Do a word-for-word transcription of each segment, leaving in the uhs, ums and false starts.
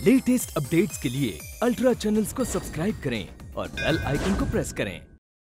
Latest updates के लिए ultra channels को सब्सक्राइब करें और बेल आइकन को प्रेस करें।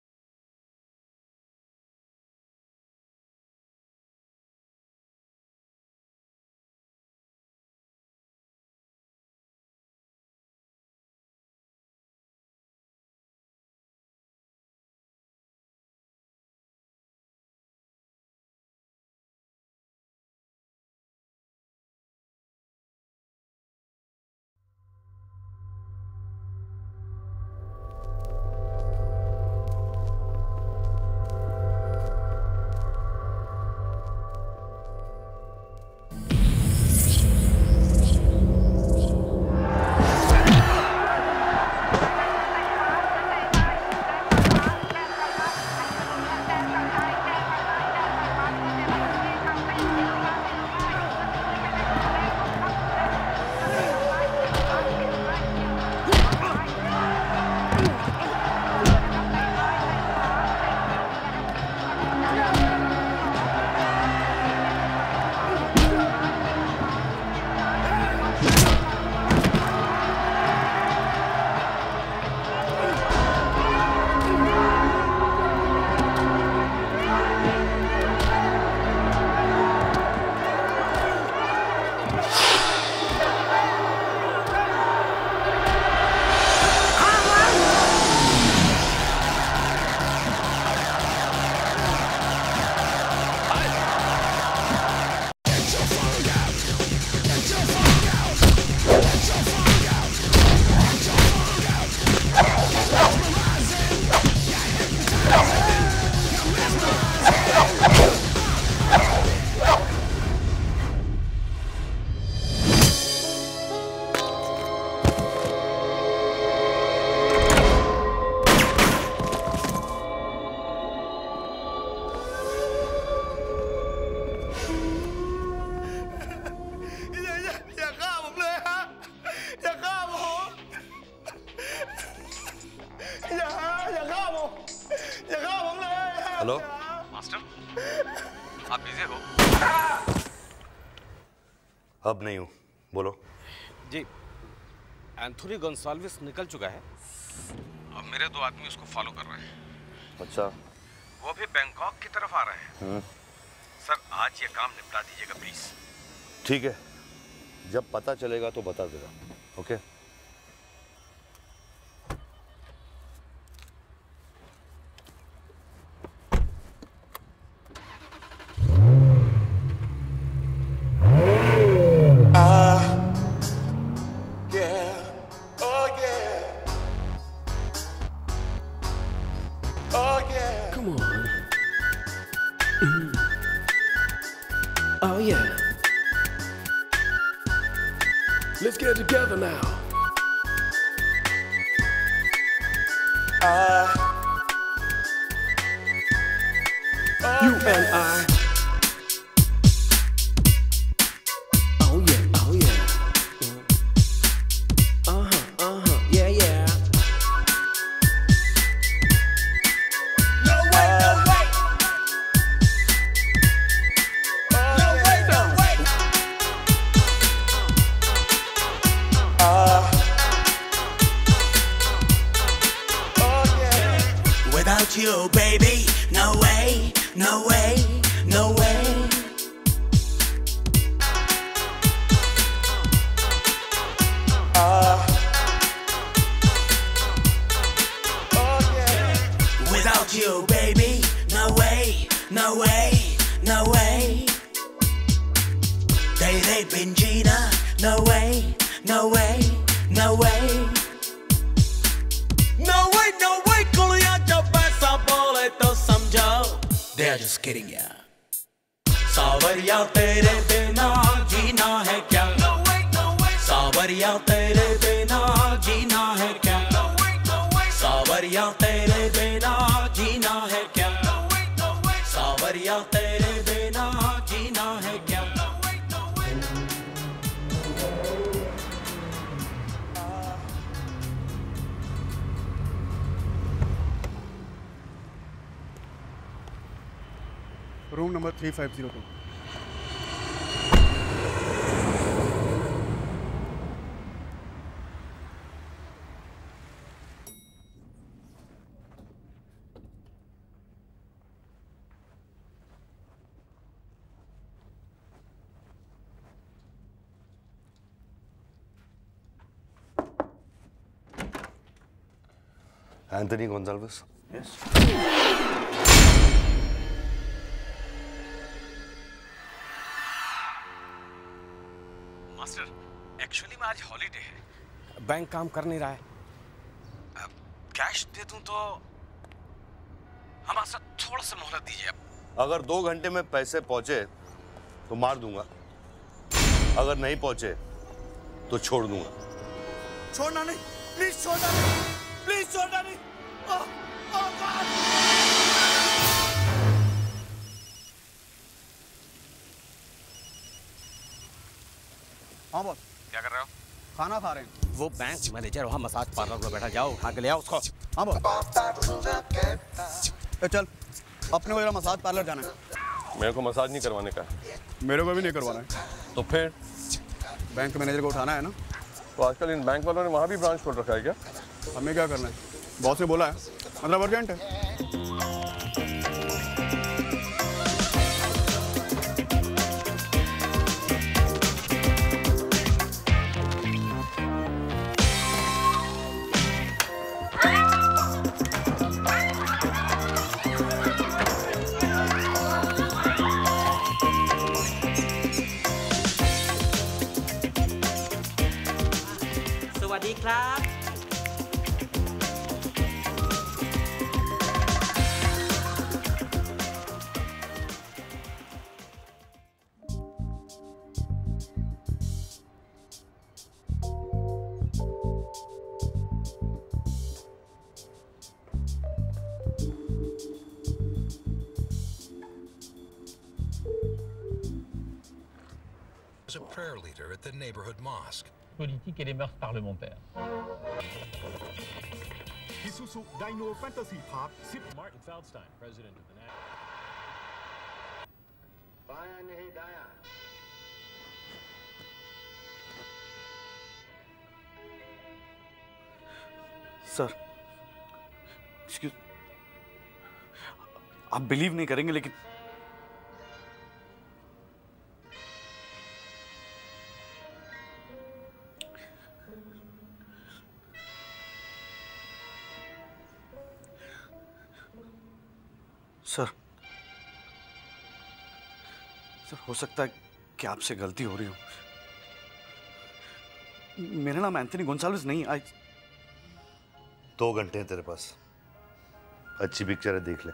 हेलो मास्टर, आप बिजी हो? अब नहीं हूँ, बोलो। जी, एंथोनी गोंसाल्विस निकल चुका है। अब मेरे दो आदमी उसको फॉलो कर रहे हैं। अच्छा। वो भी बैंकॉक की तरफ आ रहे हैं। सर, आज ये काम निपटा दीजिएगा प्लीज। ठीक है, जब पता चलेगा तो बता देगा। Okay. Come on. Mm. Oh yeah. Let's get together now. Uh, you and I. Oh yeah, oh yeah. Uh-huh, uh-huh, yeah, yeah. Without you, baby, no way, no way, no way. Uh, oh yeah. Without you, baby, no way, no way, no way. Day day Benjina, no way, no way, no way. No way, no way, Korea jab aisa bole to samjho. They are just kidding, yeah. सावरिया तेरे बिना जीना है क्या? No way, no way. सावरिया तेरे बिना जीना है क्या? No way, no way. सावरिया तेरे बिना जीना है क्या? No way, no way. सावरिया तेरे बिना जीना है क्या? No way, no way. Room number three five zero two. Anthony Gonsalves. Yes. Master, actually में आज हॉलीडे है, बैंक काम कर नहीं रहा है। कैश दे दूं तो हमारे साथ थोड़ा सा मोहलत दीजिए। अगर दो घंटे में पैसे पहुंचे तो मार दूंगा, अगर नहीं पहुंचे तो छोड़ दूंगा। छोड़ना नहीं, प्लीज छोड़ना नहीं, प्लीज छोड़ना नहीं। ओह, ओह गॉड। हाँ बॉस, क्या कर रहे हो? खाना खा रहे हैं। वो बैंक मैनेजर वहाँ मसाज पार्लर में बैठा, जाओ उठा के ले आओ उसको। हाँ बॉस। ए चल, अपने को जरा मसाज पार्लर जाना है। मेरे को मसाज नहीं करवाने का। मेरे को भी नहीं करवाना है। तो फिर बैंक मैनेजर को उठाना है ना। तो आजकल इन बैंक वालों ने वहाँ भी ब्रांच खोल रखा है क्या? हमें क्या करना है, बॉस ने बोला है, मतलब अर्जेंट है। a prayer leader at the neighborhood mosque. Politique et les mœurs parlementaires. Isuzu Dino Fantasy Park. Martin Feldstein, president of the National. Sir, excuse, आप बिलीव नहीं करेंगे लेकिन सर सर हो सकता है कि आपसे गलती हो रही हो। मेरा नाम एंथनी गोंसाल्विस नहीं। आई दो घंटे हैं तेरे पास, अच्छी पिक्चर है, देख ले।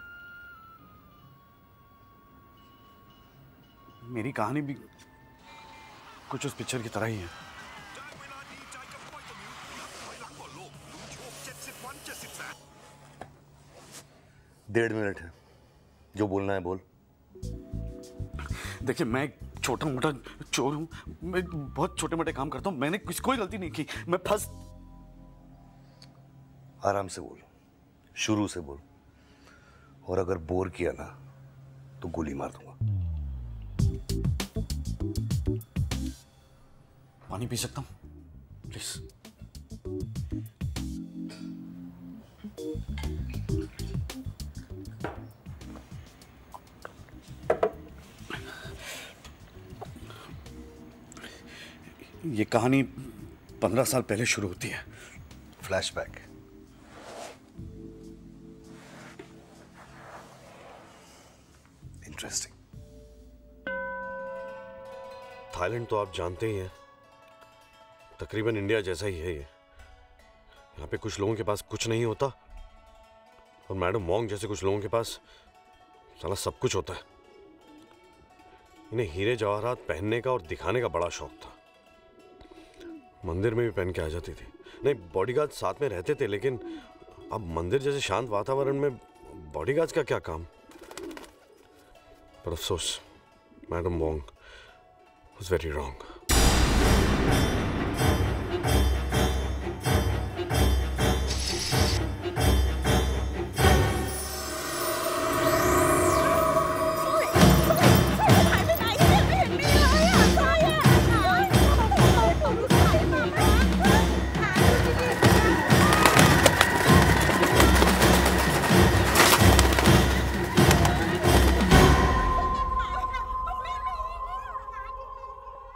मेरी कहानी भी कुछ उस पिक्चर की तरह ही है। डेढ़ मिनट है, जो बोलना है बोल। देखिए, मैं एक छोटा मोटा चोर हूँ, मैं बहुत छोटे मोटे काम करता हूँ, मैंने किसी कोई गलती नहीं की, मैं फंस। आराम से बोल, शुरू से बोल, और अगर बोर किया ना तो गोली मार दूंगा। पानी पी सकता हूँ प्लीज? ये कहानी पंद्रह साल पहले शुरू होती है। फ्लैशबैक। इंटरेस्टिंग। थाईलैंड तो आप जानते ही हैं, तकरीबन इंडिया जैसा ही है ये। यहाँ पे कुछ लोगों के पास कुछ नहीं होता, और मैडम वोंग जैसे कुछ लोगों के पास साला सब कुछ होता है। इन्हें हीरे जवाहरात पहनने का और दिखाने का बड़ा शौक था। मंदिर में भी पहन के आ जाती थी। नहीं, बॉडीगार्ड साथ में रहते थे, लेकिन अब मंदिर जैसे शांत वातावरण में बॉडीगार्ड्स का क्या काम। पर अफसोस, madam Wong was very wrong.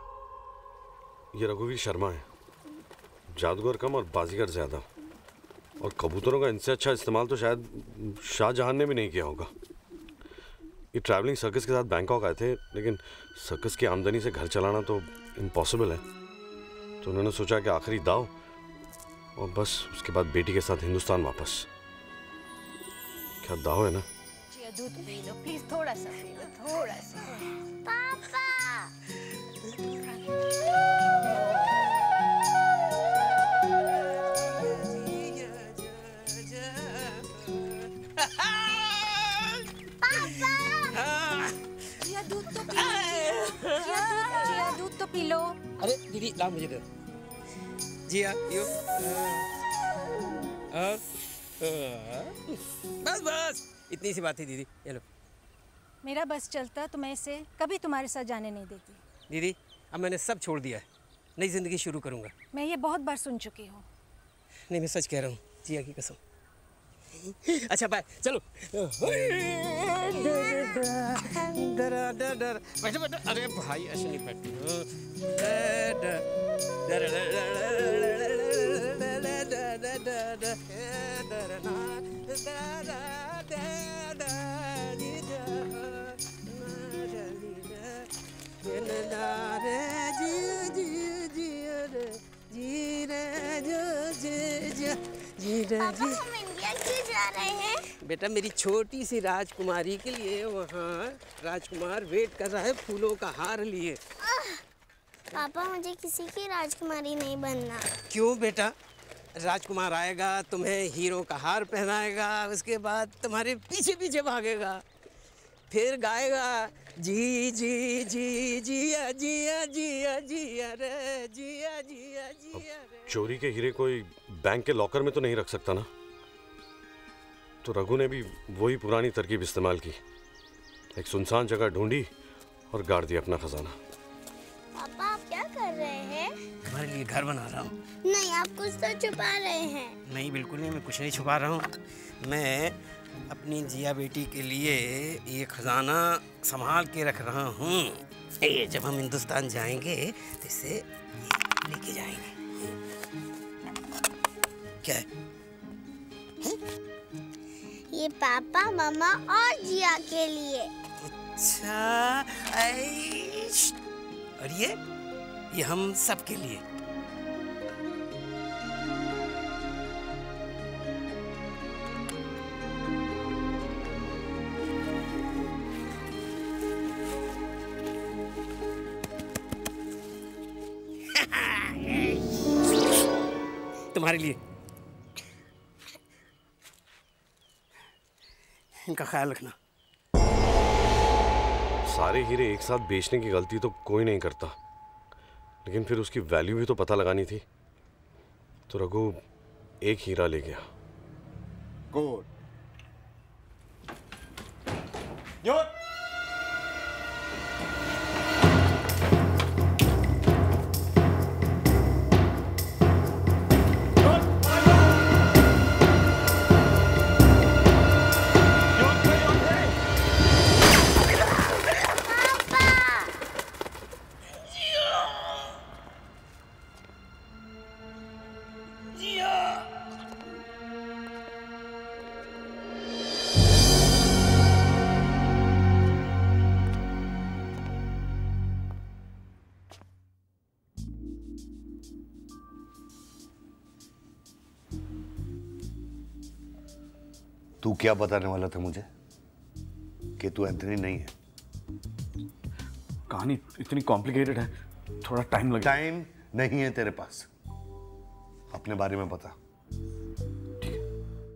ये रघुवीर शर्मा है, जादूगर कम और बाजीगर ज्यादा। और कबूतरों का इनसे अच्छा इस्तेमाल तो शायद शाहजहां ने भी नहीं किया होगा। ये ट्रैवलिंग सर्कस के साथ बैंकॉक आए थे, लेकिन सर्कस की आमदनी से घर चलाना तो इम्पॉसिबल है। तो उन्होंने सोचा कि आखिरी दाव, और बस उसके बाद बेटी के साथ हिंदुस्तान वापस। क्या दाव है ना। दूध पी लो प्लीज, थोड़ा सा पी लो, थोड़ा सा। पापा जिया दूध तो पी लो, जिया जिया दूध तो पी लो। अरे दीदी ला मुझे दे। जिया यो। और बस बस इतनी सी बात थी दीदी, ये लो। मेरा बस चलता तो मैं इसे कभी तुम्हारे साथ जाने नहीं देती। दीदी अब मैंने सब छोड़ दिया है, नई जिंदगी शुरू करूंगा। मैं ये बहुत बार सुन चुकी हूँ। नहीं मैं सच कह रहा हूँ, जिया की कसम। अच्छा बाय, चलो। डरा डरा डरा बैठो बैठो। अरे भाई ऐसे नहीं बैठो। पापा हम इंडिया क्यों जा रहे हैं? बेटा मेरी छोटी सी राजकुमारी के लिए वहाँ राजकुमार वेट कर रहा है फूलों का हार लिए। पापा मुझे किसी की राजकुमारी नहीं बनना। क्यों बेटा? राजकुमार आएगा, तुम्हें हीरो का हार पहनाएगा, उसके बाद तुम्हारे पीछे पीछे भागेगा, फिर गाएगा जी जी जी जिया जिया जिया जिया रे जिया जिया जिया रे। चोरी के हीरे कोई बैंक के लॉकर में तो नहीं रख सकता ना। तो रघु ने भी वही पुरानी तरकीब इस्तेमाल की, एक सुनसान जगह ढूंढी और गाड़ दिया अपना खजाना। पापा आप क्या कर रहे हैं? तुम्हारे लिए घर बना रहा हूँ। नहीं आप कुछ तो छुपा रहे हैं। नहीं बिल्कुल नहीं, मैं कुछ नहीं छुपा रहा हूँ। मैं अपनी जिया बेटी के लिए ये खजाना संभाल के रख रहा हूँ। ये जब हम हिंदुस्तान जाएंगे तो इसे लेके जाएंगे। क्या है? ये पापा मामा और जिया के लिए। अच्छा और ये ये हम सब के लिए। तुम्हारे लिए। इनका ख्याल रखना। सारे हीरे एक साथ बेचने की गलती तो कोई नहीं करता, लेकिन फिर उसकी वैल्यू भी तो पता लगानी थी। तो रघु एक हीरा ले गया। गुड। तू क्या बताने वाला था मुझे कि तू एंथनी नहीं है? कहानी इतनी कॉम्प्लिकेटेड है, थोड़ा टाइम लगेगा। टाइम नहीं है तेरे पास, अपने बारे में बता। ठीक है।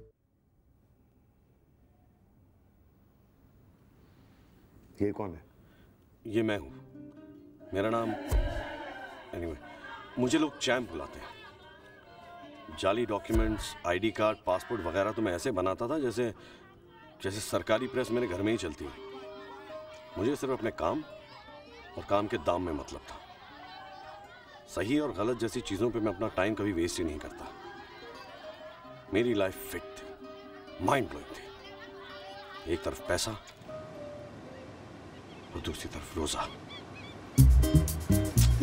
ये कौन है? ये मैं हूं, मेरा नाम एनीवे मुझे लोग चैंप बुलाते हैं। जाली डॉक्यूमेंट्स, आईडी कार्ड, पासपोर्ट वगैरह तो मैं ऐसे बनाता था जैसे जैसे सरकारी प्रेस मेरे घर में ही चलती है। मुझे सिर्फ अपने काम और काम के दाम में मतलब था। सही और गलत जैसी चीज़ों पे मैं अपना टाइम कभी वेस्ट ही नहीं करता। मेरी लाइफ फिट थी, माइंड ब्लोइंग थी। एक तरफ पैसा और दूसरी तरफ रोजा।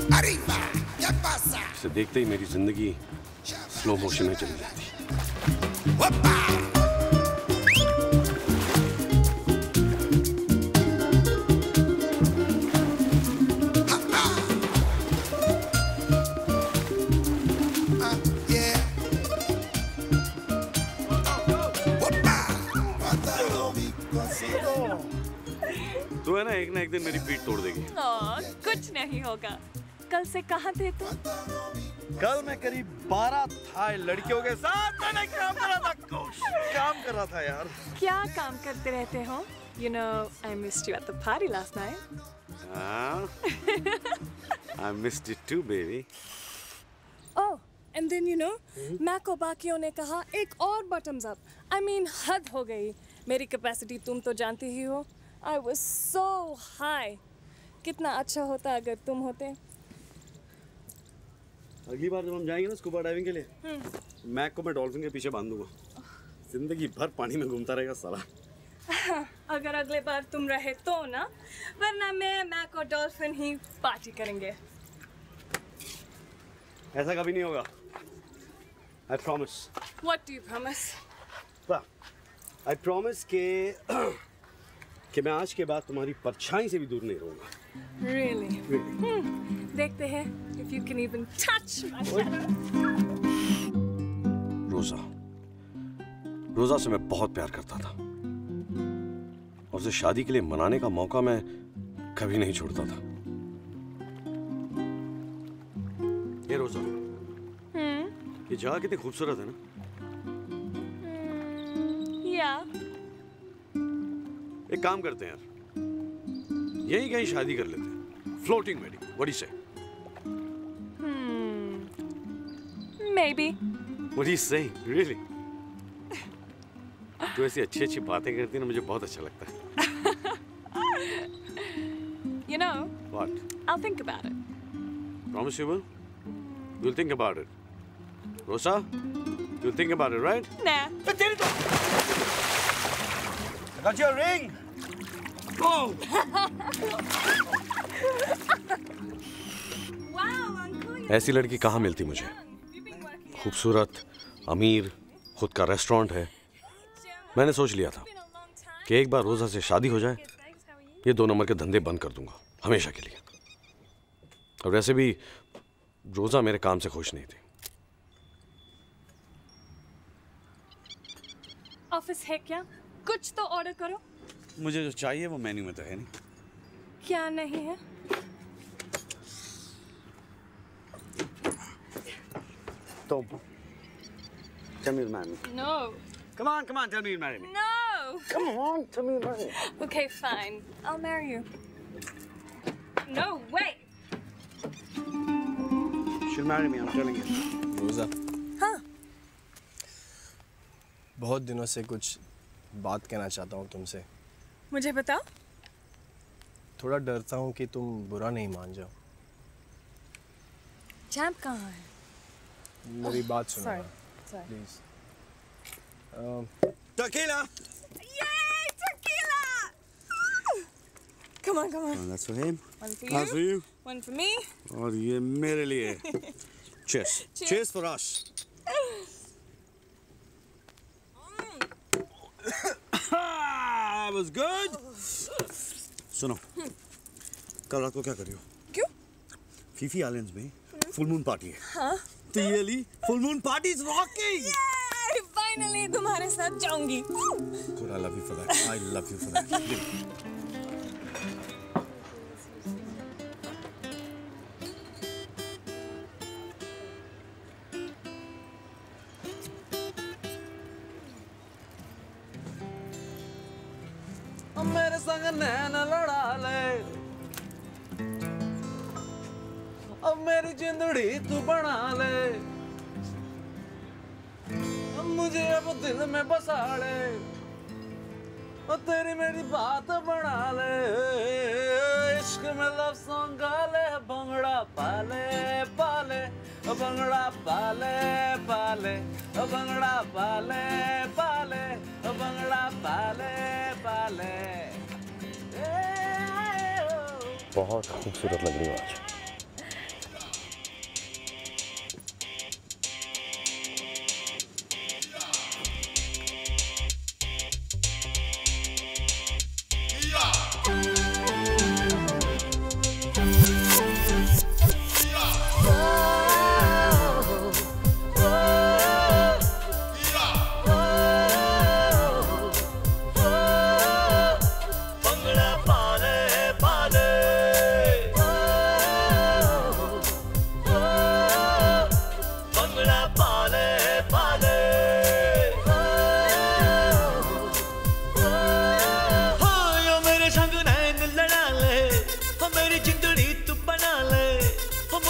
इसे देखते ही मेरी जिंदगी स्लो मोशन में चली जाती। तू है ना एक ना एक दिन मेरी पीठ तोड़ देगी। ओ, कुछ नहीं होगा। कल से कहाँ थे तुम? कल मैं करीब बारह थाई लड़कियों के साथ मैंने काम कर रहा था। काम कर रहा था यार। क्या काम करते रहते हो? You know, I missed you at the party last night. हाँ, I missed it too, baby. Oh, and then you know, मैं को बाकियों ने कहा एक और bottoms up. I mean, हद हो गई। मेरी कैपेसिटी तुम तो जानती ही हो। I was so high. कितना अच्छा होता अगर तुम होते। अगली बार जब हम जाएंगे ना स्कूबा डाइविंग के लिए, मैक को मैं डॉल्फिन के पीछे बांध दूंगा। जिंदगी भर पानी में घूमता रहेगा साला। अगर अगले बार तुम रहे तो ना, वरना मैं मैक और डॉल्फिन ही पार्टी करेंगे। ऐसा कभी नहीं होगा। I promise. What do you promise? I promise के कि मैं आज के बाद तुम्हारी परछाई से भी दूर नहीं रहूंगा। Really? Hmm. देखते हैं if you can even touch my shadow. रोजा, रोजा से मैं बहुत प्यार करता था और उसे शादी के लिए मनाने का मौका मैं कभी नहीं छोड़ता था। ये रोजा, ये जगह कितनी खूबसूरत है ना? Yeah. एक काम करते हैं यार, यही कहीं शादी कर लेते हैं। Floating wedding, what do you say? Hmm. Maybe. What are you saying? Really? तू ऐसी अच्छी अच्छी बातें करती है ना, मुझे बहुत अच्छा लगता है। You know. What? I'll think about it. Promise you will? You'll think about it. Rosa, you'll think about it, right? Nah. I got your ring. Oh. Wow, Uncle. ऐसी लड़की कहाँ मिलती मुझे? खूबसूरत, अमीर, खुद का रेस्टोरेंट है। मैंने सोच लिया था कि एक बार रोजा से शादी हो जाए, ये दो नंबर के धंधे बंद कर दूंगा हमेशा के लिए। और वैसे भी रोजा मेरे काम से खुश नहीं थी। ऑफिस है क्या? कुछ तो ऑर्डर करो। मुझे जो चाहिए वो मेन्यू में तो है नहीं। क्या नहीं है? तो tell me to marry me. No. Come on, come on, tell me to marry me. No. Come on, tell me to marry me. Okay, fine. I'll marry you. No way. She'll marry me, I'm telling you. रोजा, हाँ. बहुत दिनों से कुछ बात कहना चाहता हूँ तुमसे। मुझे बताओ। थोड़ा डरता हूँ कि तुम बुरा नहीं मान जाओ। चैंप कहाँ है? मेरी बात सुनो। Sorry. Sorry. Please. Tequila. Yay, tequila! Come on, come on. Oh, that's for him. One for That's you. for you. One for me. और ये मेरे लिए। Cheers. Cheers. Cheers for us. That was good. सुनो, कल रात को क्या कर रही हो? क्यों? फीफी आइलैंड्स में फुल मून पार्टी है। हाँ? Really? Full moon party is rocking. Yay! Finally, तुम्हारे साथ जाऊंगी। Good, I love you for that. I love you for that. मेरे संग नैन लड़ा ले, अब मेरी जिंदड़ी तू बना ले, मुझे अब दिल में बसा ले, और तेरी मेरी बात बना ले, इश्क में लव सॉन्ग गा ले, भंगड़ा पाले पाले, भंगड़ा पाले पाले, भंगड़ा पाले पाले, भंगड़ा पाले पाले। बहुत खूबसूरत लग रही हो आज।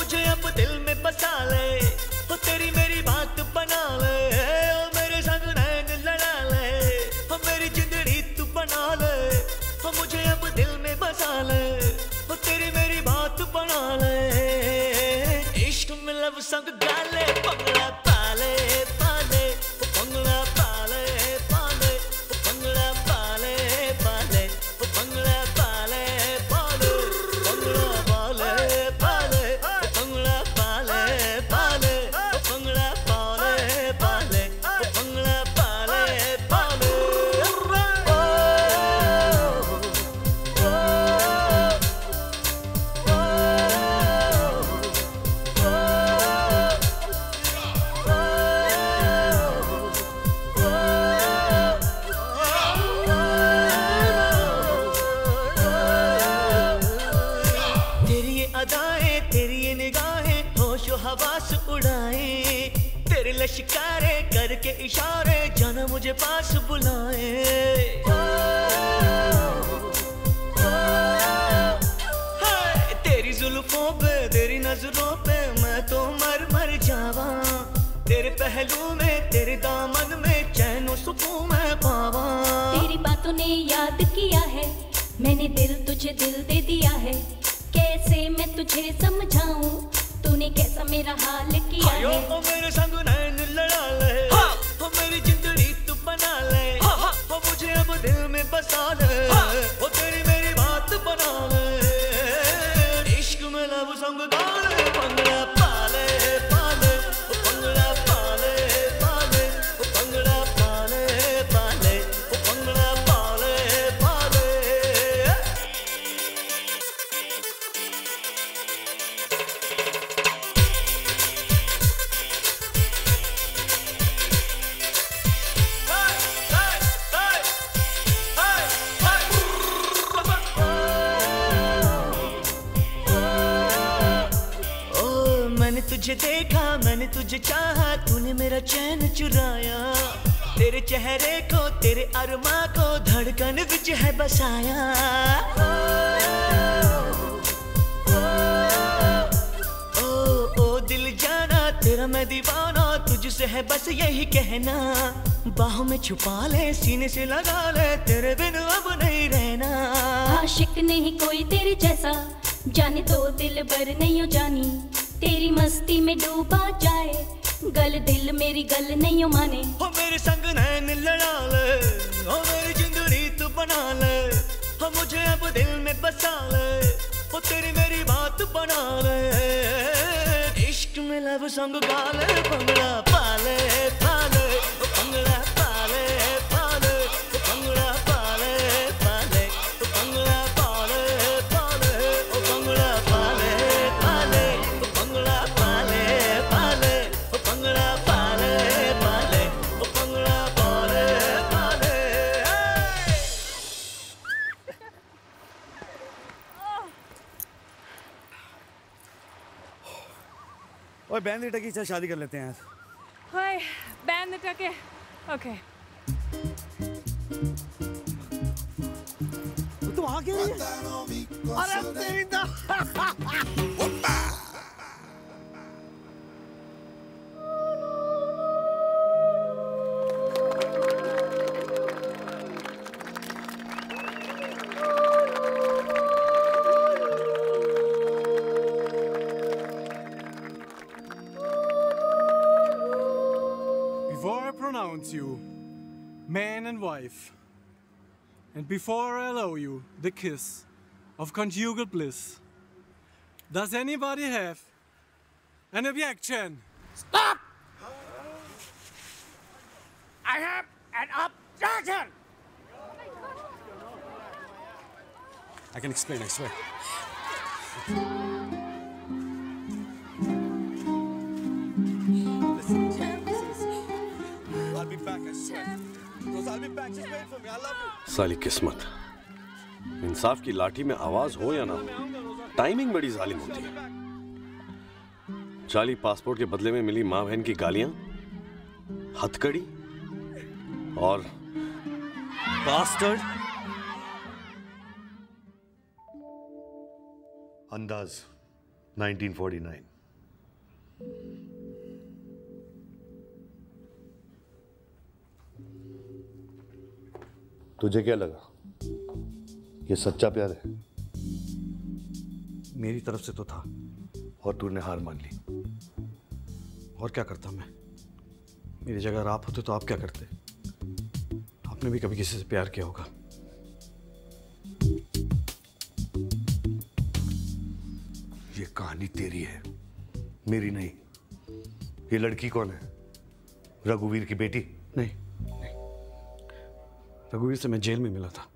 मुझे अब दिल में बसा ले, वो तेरी मेरी बात बना ले, ओ मेरे संग नैन लड़ा ले, ओ मेरी जिंदड़ी तू बना ले, ओ मुझे अब दिल में बसा ले, वो तेरी मेरी बात बना ले। इश्क में लब संग गाले, पंगड़ा पाले पाले, वो पंगड़ा पाले पाले, वो पंगड़ा पाले पाले, वो पंगड़ा पाले पाले, पंगड़ा पाले पाले, वो पंगड़ा पाले पाले, वो पंगड़ा पाले पाले, वो पंगड़ा पाले पाले। तेरी ये अदाएं, तेरी ये निगाहें होशो हवास उड़ाए, तेरे लश्कारे करके इशारे जाना मुझे पास बुलाए। हाय, तेरी जुल्फों पे, तेरी नजरों पे मैं तो मर मर जावा, तेरे पहलू में, तेरे दामन में चैन सुकून मैं पावा। तेरी बातों ने याद किया है, मैंने दिल तुझे दिल दे दिया है, कैसे मैं तुझे समझाऊं, तूने कैसा मेरा हाल किया है। ओ मेरे संग नैन लड़ा ले, ओ मेरी जिंदड़ी तू बना ले, ओ मुझे अब दिल में बसा ले, ओ तेरी मेरी बात बना ले। इश्क में लब संग गाले, पंगड़ा पाले पाले, ओ पंगड़ा पाले पाले, ओ पंगड़ा पाले पाले, ओ पंगड़ा पाले पाले। ओ मैंने तुझे देखा, मैंने तुझे चाहा, तूने मेरा चैन चुराया, तेरे चेहरे को, तेरे अरमा को धड़कन विच है बसाया। ओ ओ दिल जाना, तेरा मैं दीवाना, तुझसे है बस यही कहना, बाहों में छुपा ले, सीने से लगा ले, तेरे बिन अब नहीं रहना। आशिक नहीं कोई तेरे जैसा, जाने दो दिल भर नहीं हो जानी, तेरी मस्ती में डूबा जाए, गल दिल मेरी गल नहीं हो माने। हो मेरे संग नैन लड़ा ले, हो मेरी जिंदड़ी तू बना ले, हो मुझे अब दिल में बसा ले, हो तेरी मेरी बात बना ले। इश्क में लब संग गाले, पंगड़ा पाले पाले, ओ पंगड़ा पाले पाले, ओ पंगड़ा पाले पाले, ओ पंगड़ा पाले पाले, ओ पंगड़ा पाले पाले, ओ पंगड़ा पाले पाले, ओ पंगड़ा पाले पाले, ओ पंगड़ा पाले पाले। ओए बैंड नेटा की शादी कर लेते हैं यार। हाय बैंड नेटा के ओके। तुम आ गए? अरे तेरी दा Before I pronounce you man and wife, and before I allow you the kiss of conjugal bliss, does anybody have an objection? Stop! I have an objection! I can explain, I swear. I'll be back, I swear. Rose, I'll be back. Just wait for me. I love you. साली किस्मत, इंसाफ की लाठी में आवाज हो या ना हो, टाइमिंग बड़ी जालिम होती है। जाली पासपोर्ट के बदले में मिली माँ बहन की गालियां, हथकड़ी और बास्टर्ड। अंदाज नाइनटीन फोर्टी नाइन। तुझे क्या लगा ये सच्चा प्यार है? मेरी तरफ से तो था। और तूने हार मान ली। और क्या करता मैं? मेरी जगह अगर आप होते तो आप क्या करते? आपने भी कभी किसी से प्यार किया होगा। ये कहानी तेरी है, मेरी नहीं। ये लड़की कौन है? रघुवीर की बेटी? नहीं, नहीं। रघुवीर से मैं जेल में मिला था।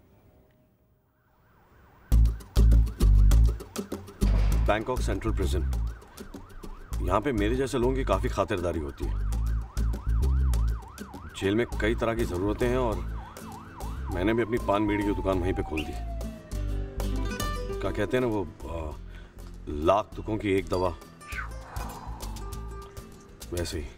Bangkok central prison. यहाँ पे मेरे जैसे लोगों की काफी खातिरदारी होती है। जेल में कई तरह की जरूरतें हैं और मैंने भी अपनी पान बीड़ी की दुकान वहीं पे खोल दी। क्या कहते हैं ना वो आ, लाख दुखों की एक दवा, वैसे ही।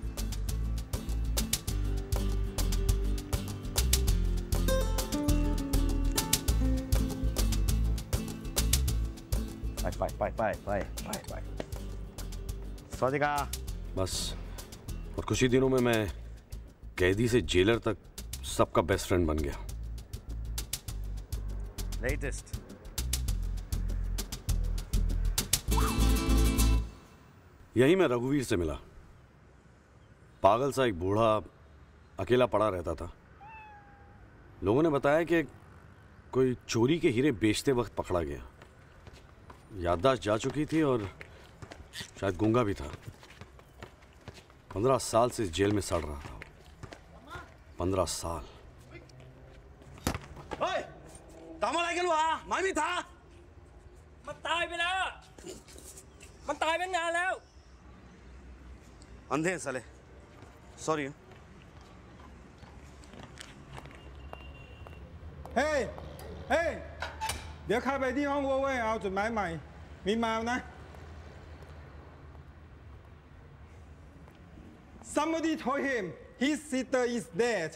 Bye bye bye bye bye bye. स्वादिका। बस। और कुछ ही दिनों में मैं कैदी से जेलर तक सबका बेस्ट फ्रेंड बन गया। लेटेस्ट। यही मैं रघुवीर से मिला। पागल सा एक बूढ़ा अकेला पड़ा रहता था। लोगों ने बताया कि कोई चोरी के हीरे बेचते वक्त पकड़ा गया। याददाश्त जा चुकी थी और शायद गूंगा भी था। पंद्रह साल से इस जेल में सड़ रहा था। पंद्रह साल। ओए, तामा लाके लो आ, मैं भी था। มันตายไปแล้ว มันตายไปนานแล้ว अंधे हैं साले। Sorry. เฮ้ย เฮ้ย เดี๋ยวข้าไปที่ห้องวัวเว่ยเอาจดหมายใหม่ มีมานะ Somebody told him his sister is dead.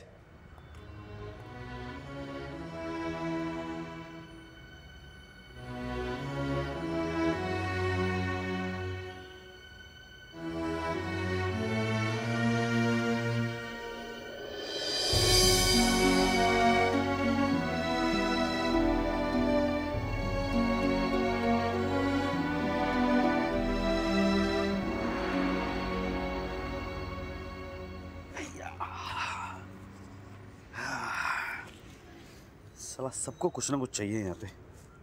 साला सबको कुछ ना कुछ चाहिए यहाँ पे।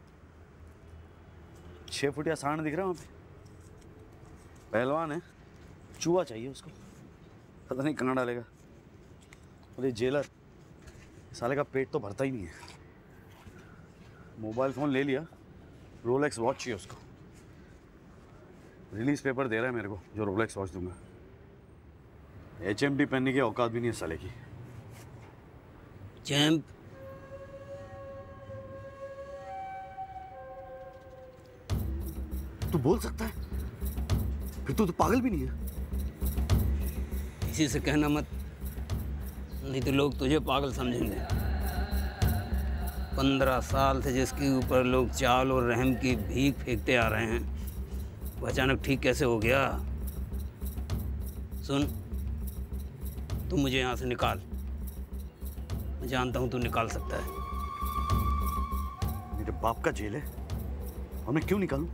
छह फुटिया सांड दिख रहा है वहाँ पे। पहलवान है, चूहा चाहिए उसको। पता नहीं कहाँ डालेगा। और ये जेलर, साले का पेट तो भरता ही नहीं है। मोबाइल फ़ोन ले लिया, रोलेक्स वॉच चाहिए उसको। रिलीज पेपर दे रहा है मेरे को जो रोलेक्स वॉच दूंगा। एच एम डी पहनने की औकात भी नहीं है साले की। चैम्प तू बोल सकता है? फिर तू तो पागल भी नहीं है। किसी से कहना मत, नहीं तो लोग तुझे पागल समझेंगे। पंद्रह साल से जिसके ऊपर लोग चाल और रहम की भीख फेंकते आ रहे हैं, वो अचानक ठीक कैसे हो गया? सुन, तू मुझे यहाँ से निकाल। मैं जानता हूँ तू निकाल सकता है। मेरे बाप का जेल है और मैं क्यों निकालूं?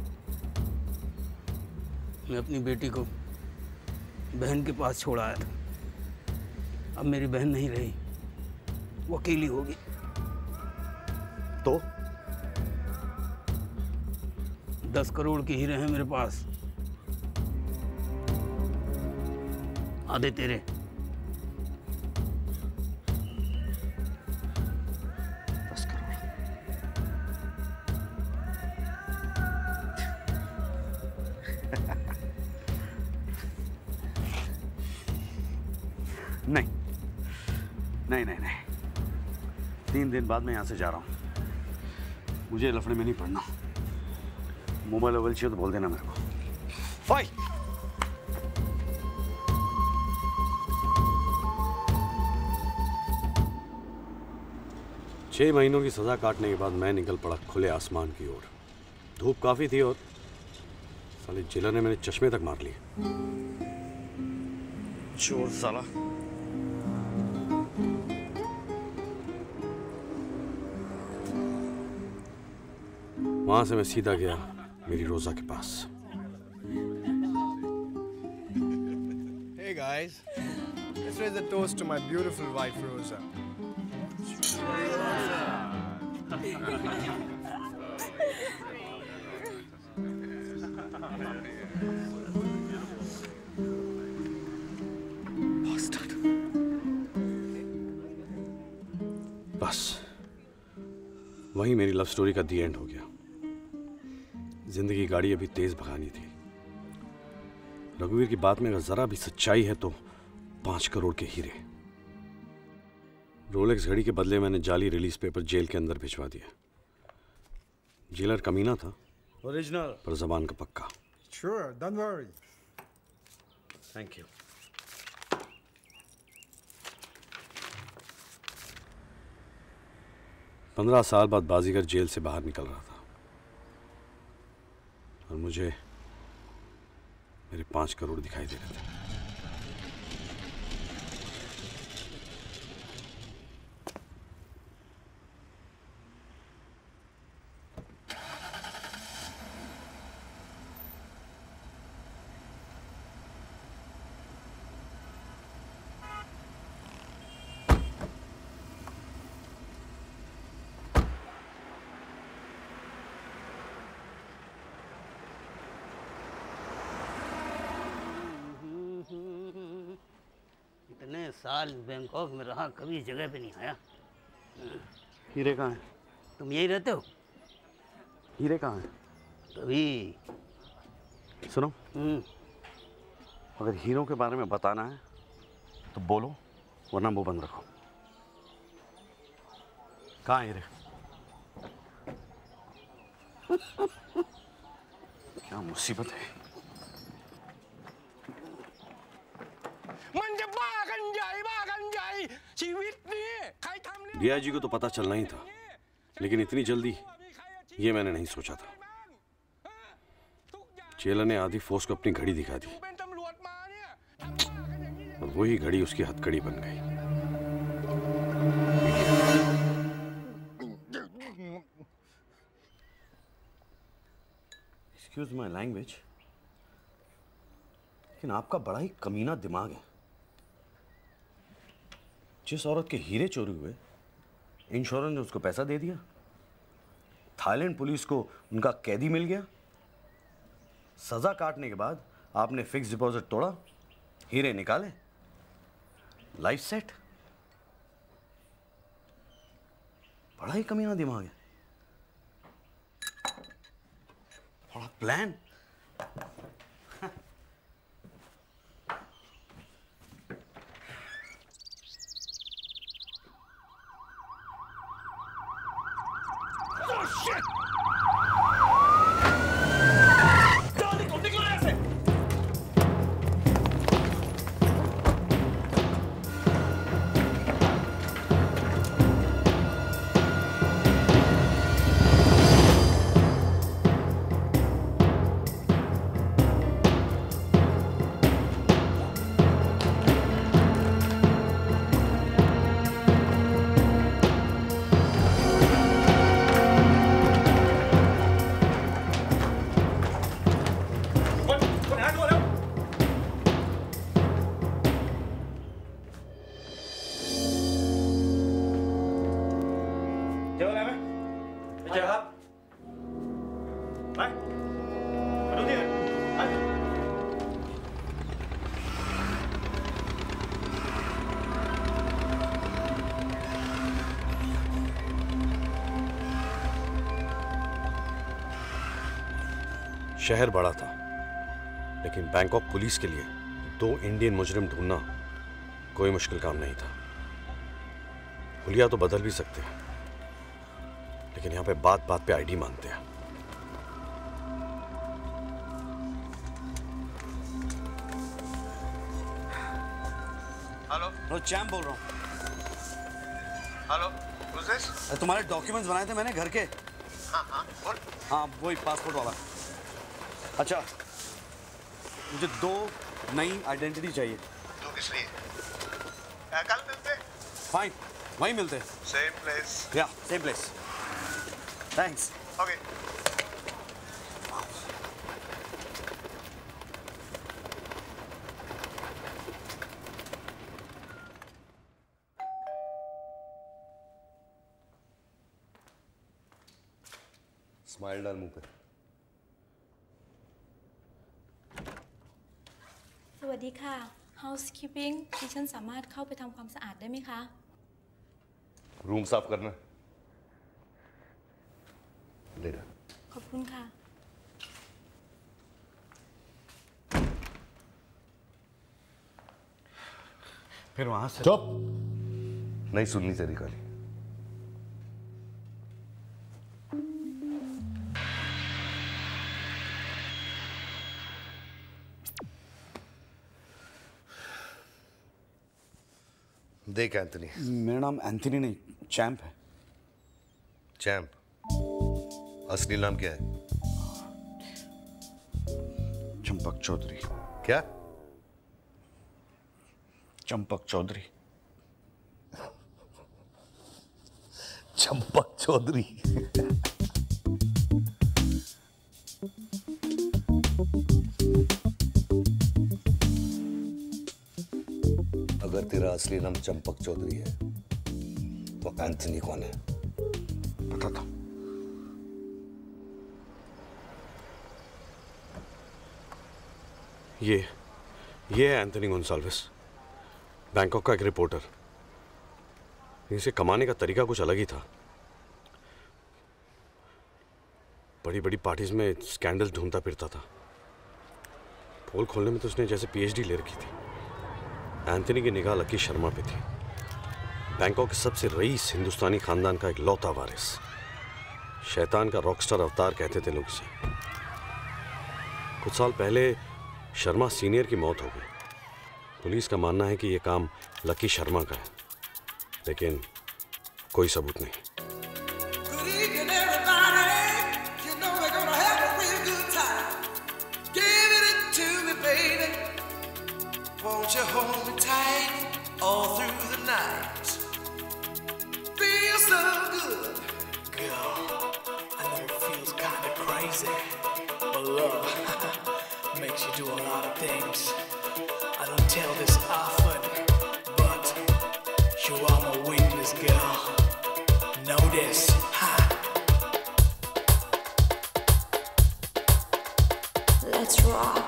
मैं अपनी बेटी को बहन के पास छोड़ आया था। अब मेरी बहन नहीं रही, वो अकेली होगी। तो दस करोड़ के हीरे हैं मेरे पास, आधे तेरे। दस करोड़ नहीं नहीं नहीं नहीं। तीन दिन बाद मैं यहाँ से जा रहा हूँ। मुझे लफड़े में नहीं पड़ना। मोबाइल वोबाइल चाहिए तो बोल देना मेरे को। ओए! छह महीनों की सजा काटने के बाद मैं निकल पड़ा खुले आसमान की ओर। धूप काफी थी और साले जेलर ने मेरे चश्मे तक मार लिए। चोर साला। वहां से मैं सीधा गया मेरी रोजा के पास। Hey guys, let's raise a toast to my beautiful wife Rosa. बस वही मेरी लव स्टोरी का दी एंड हो गया। जिंदगी की गाड़ी अभी तेज भगानी थी। रघुवीर की बात में अगर जरा भी सच्चाई है तो पांच करोड़ के हीरे। रोलेक्स घड़ी के बदले मैंने जाली रिलीज पेपर जेल के अंदर भिजवा दिया। जेलर कमीना था ओरिजिनल पर जबान का पक्का। Sure, don't worry. Thank you. पंद्रह साल बाद बाजीगर जेल से बाहर निकल रहा था और मुझे मेरे पांच करोड़ दिखाई दे रहे थे। इतने साल बैंकॉक में रहा, कभी जगह पे नहीं आया। हीरे कहाँ हैं? तुम यही रहते हो? हीरे कहाँ हैं? तभी सुनो, अगर हीरो के बारे में बताना है तो बोलो, वरना मुंह बंद रखो। कहाँ हैं हीरे? क्या मुसीबत है। डीआईजी को तो पता चलना ही था, लेकिन इतनी जल्दी ये मैंने नहीं सोचा था। जेलर ने आधी फोर्स को अपनी घड़ी दिखा दी और वही घड़ी उसकी हथकड़ी बन गई। एक्सक्यूज माय लैंग्वेज, लेकिन आपका बड़ा ही कमीना दिमाग है। जिस औरत के हीरे चोरी हुए, इंश्योरेंस ने उसको पैसा दे दिया, थाईलैंड पुलिस को उनका कैदी मिल गया, सजा काटने के बाद आपने फिक्स डिपॉजिट तोड़ा, हीरे निकाले, लाइफ सेट। बड़ा ही कमीना दिमाग है, बड़ा प्लान। शहर बड़ा था, लेकिन बैंकॉक पुलिस के लिए दो इंडियन मुजरिम ढूंढना कोई मुश्किल काम नहीं था। हुलिया तो बदल भी सकते हैं, लेकिन यहां पे बात बात पे आईडी मांगते हैं। हेलो, नो चैम बोल रहा हूँ। Hello, who's this? तुम्हारे डॉक्यूमेंट्स बनाए थे मैंने घर के। हाँ हाँ बोल। हाँ वही पासपोर्ट वाला। अच्छा, मुझे दो नई आइडेंटिटी चाहिए। तो किस लिए? कल मिलते। फाइन, वहीं मिलते। Same place. या same place. Thanks. Okay. Smile डाल मुंह पे। สวัสดีค่ะ housekeeping ดิฉันสามารถเข้าไปทำความสะอาดได้ไหมคะ रूम साफ करना ले जा। ขอบคุณค่ะ फिर वहां से चुप, नहीं सुननी तेरी गाली। देख एंथनी। मेरा नाम एंथनी नहीं, चैंप है। चैंप? असली नाम क्या है? चंपक चौधरी। क्या? चंपक चौधरी। चंपक चौधरी। अगर तेरा असली नाम चंपक चौधरी है तो एंथनी कौन है? पता था। ये ये है एंथनी गोंसाल्विस, बैंकॉक का एक रिपोर्टर। इसे कमाने का तरीका कुछ अलग ही था। बड़ी बड़ी पार्टीज में स्कैंडल ढूंढता फिरता था। पोल खोलने में तो उसने जैसे पीएचडी ले रखी थी। एंथनी की निगाह लकी शर्मा पे थी, बैंकॉक के सबसे रईस हिंदुस्तानी खानदान का एक लौता वारिस। शैतान का रॉकस्टार अवतार कहते थे लोग इसे। कुछ साल पहले शर्मा सीनियर की मौत हो गई। पुलिस का मानना है कि यह काम लकी शर्मा का है, लेकिन कोई सबूत नहीं। Good evening, everybody. You know we're gonna have a real good time. Give it to me, baby. Won't you hold me tight all through the night? Feel so good. Girl, I know it feels kinda crazy, but love makes you do a lot of things. I don't tell this often, but you are my weakness, girl. Know this, ha. Let's rock.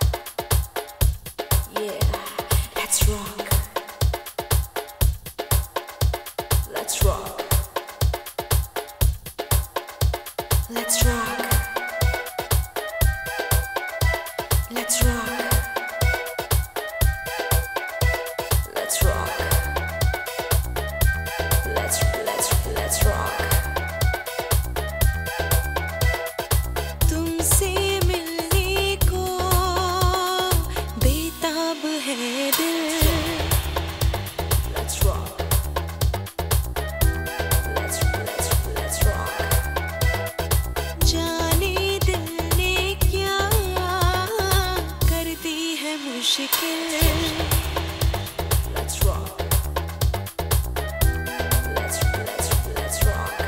Yeah, let's rock. Let's rock. Let's rock. Let's rock. Let's rock. Let's let's let's rock. तुमसे मिलने को बेताब है दिल. Let's rock. Let's let's let's rock. जाने दिल ने क्या कर दी है मुश्किल. Let's rock. Let's let's let's rock.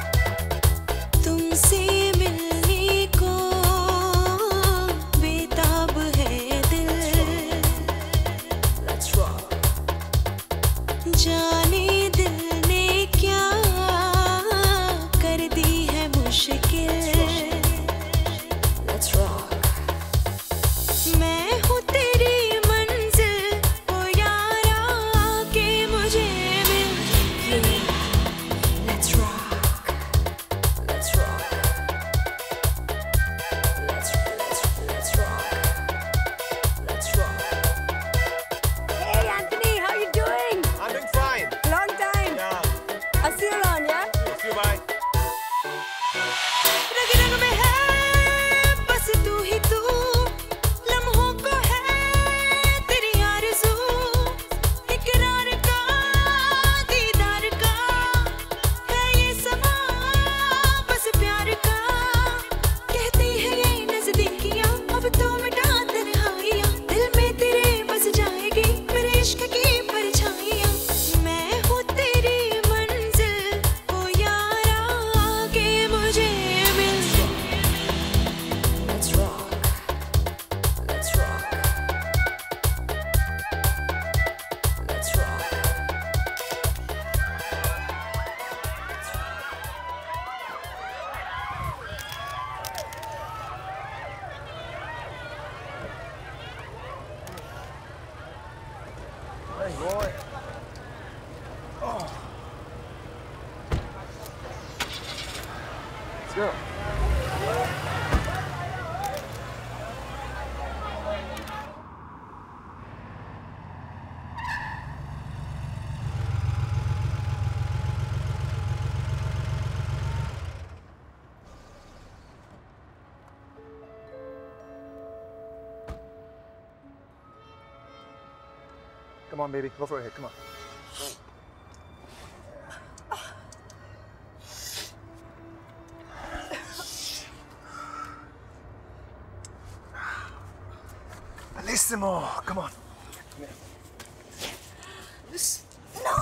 तुमसे मिलने को बेताब है दिल. Let's rock. जाने दिल ने क्या कर दी है मुश्किल. Let's rock. मैं हूँ तेरी मन boy. Oh. Let's go. Come on, baby. Go for it. Come on. Bellissimo. Come on. Come here. No!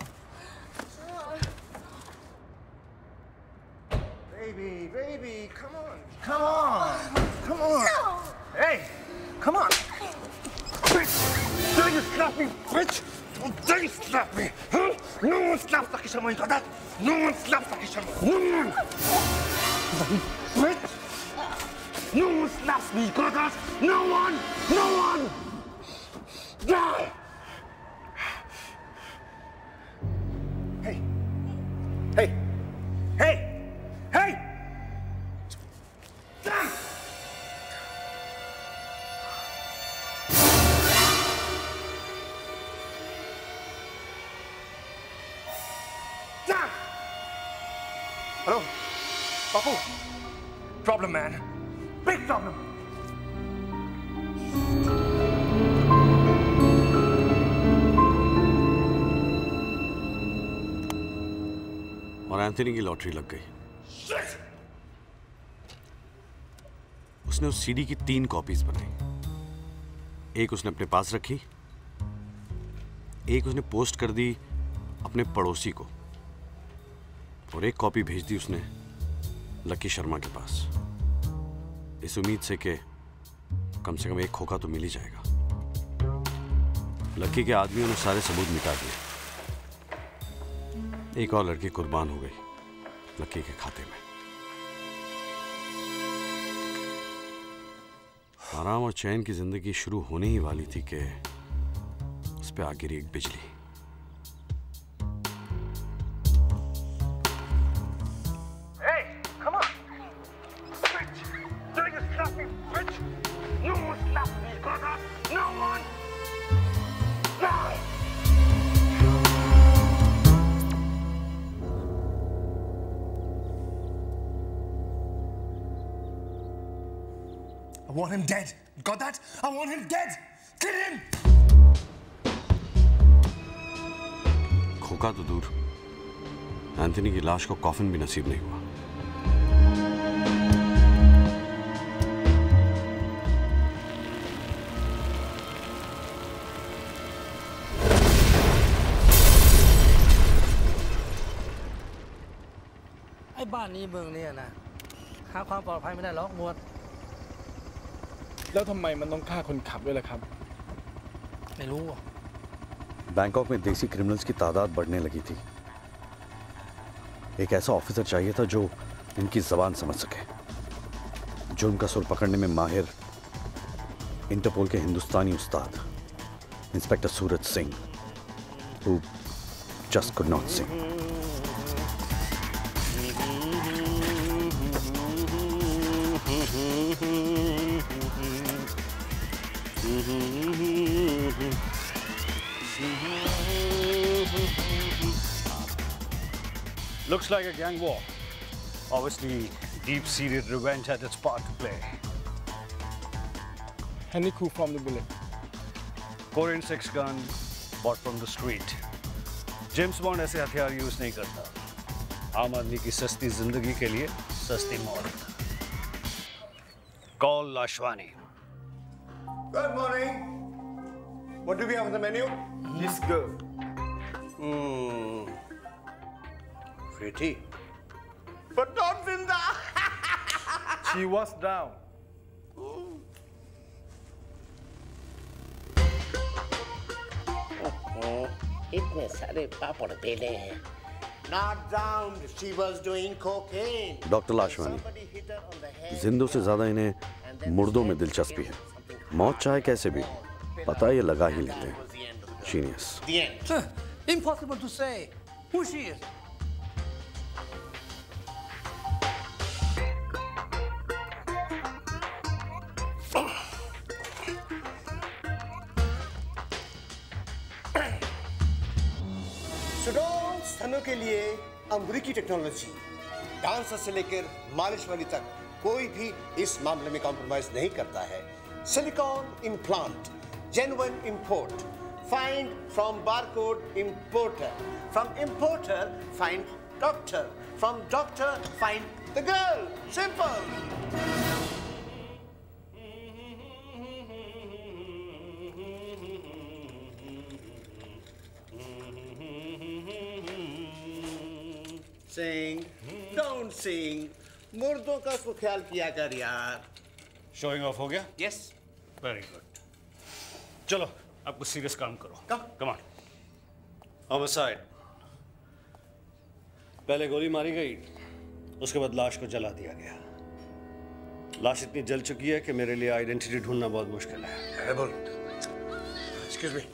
Baby, baby, come on. Come on. Come on. No! Hey, come on. Bitch! Dare you slap me, bitch! Don't dare you slap me! Huh? No one slaps Takishima, you got that? No one slaps Takishima. No one! Bitch! No one slaps me, you got that? No one! No one! Die! Hey! Hey! Hey! Hey! Damn! Hello? Bapu? Problem, man. Big problem. और Anthony की lottery लग गई। उसने उस CD की तीन copies बनाई। एक उसने अपने पास रखी, एक उसने पोस्ट कर दी अपने पड़ोसी को, और एक कॉपी भेज दी उसने लकी शर्मा के पास, इस उम्मीद से कि कम से कम एक खोखा तो मिल ही जाएगा। लकी के आदमियों ने सारे सबूत मिटा दिए। एक और लड़की कुर्बान हो गई लकी के खाते में। आराम और चैन की जिंदगी शुरू होने ही वाली थी कि उस पर आ गिरी एक बिजली। I want him dead. Got that? I want him dead. Kill him. खोखा तो दूर, एंथनी की लाश को कॉफिन भी नसीब नहीं हुआ। ไอ้บ้านนี้เมืองนี้นะหาความปลอดภัยไม่ได้หรอกมวลแล้วทำไมมันต้องฆ่าคนขับด้วยล่ะครับไม่รู้ बैंकॉक में देसी क्रिमिनल्स की तादाद बढ़ने लगी थी। एक ऐसा ऑफिसर चाहिए था जो इनकी जबान समझ सके, जो उनका सुर पकड़ने में माहिर। इंटरपोल के हिंदुस्तानी उस्ताद inspector Suraj Singh, who just could not sing. Looks like a gang war. Obviously, deep-seated revenge had its part to play. Any coup from the bullet? Korean six gun bought from the street. James Bond ऐसे हथियार use नहीं करता। आम आदमी की सस्ती जिंदगी के लिए सस्ती मौत। Call Lashwani. Good morning. What do we have on the menu? This girl. Hmm. Pretty. But not Zinda. She was down. इतने सारे पापड़ बेले हैं। Not down. She was doing cocaine. Doctor Lashwani, जिंदों से ज्यादा इन्हें मुर्दों में दिलचस्पी है। मौत चाहे कैसे भी, पता ये लगा ही लेते हैं। Genius. The end. Huh, impossible to say who she is. Students धनु के लिए अमरीकी टेक्नोलॉजी, डांसर से लेकर मालिश वाली तक कोई भी इस मामले में कॉम्प्रोमाइज नहीं करता है। Silicon implant, genuine import, find from barcode importer, from importer find doctor, from doctor find the girl. Simple. Sing, don't sing. मुर्दों का तो ख्याल किया कर यार। शोइंग ऑफ हो गया? Yes. Very good. चलो अब कुछ सीरियस काम करो। Come on. होमिसाइड। पहले गोली मारी गई, उसके बाद लाश को जला दिया गया। लाश इतनी जल चुकी है कि मेरे लिए आइडेंटिटी ढूंढना बहुत मुश्किल है। Excuse me.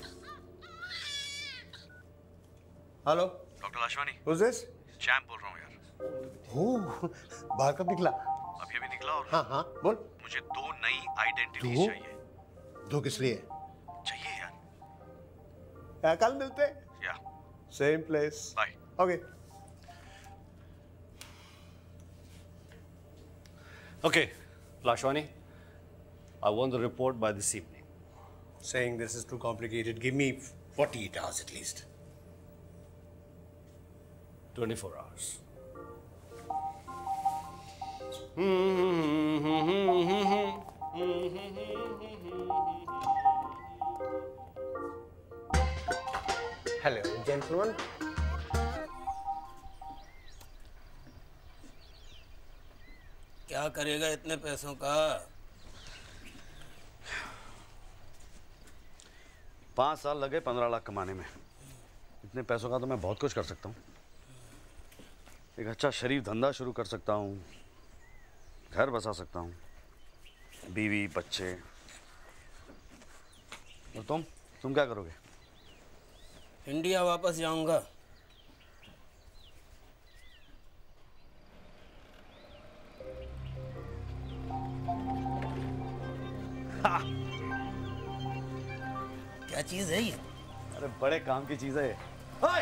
Hello. Doctor Lashwani. Who's this? Champ बोल रहा हूँ यार। ओह, बाहर कब निकला? अभी अभी निकला और हाँ हाँ बोल। मुझे दो नई आइडेंटिटीज दो? चाहिए। दो किस लिए? चाहिए यार। या कल मिलते? Yeah. Same place. Bye. Okay. Okay, Lashwani, I want the report by this evening. Saying this is too complicated. Give me forty-eight hours at least. twenty-four hours. Hello, gentlemen. क्या करेगा इतने पैसों का? पाँच साल लगे पंद्रह लाख कमाने में। इतने पैसों का तो मैं बहुत कुछ कर सकता हूँ। एक अच्छा शरीफ धंधा शुरू कर सकता हूँ, घर बसा सकता हूँ, बीवी बच्चे। और तुम तुम क्या करोगे? इंडिया वापस जाऊंगा। क्या चीज है ये? अरे बड़े काम की चीज है ये। हाय!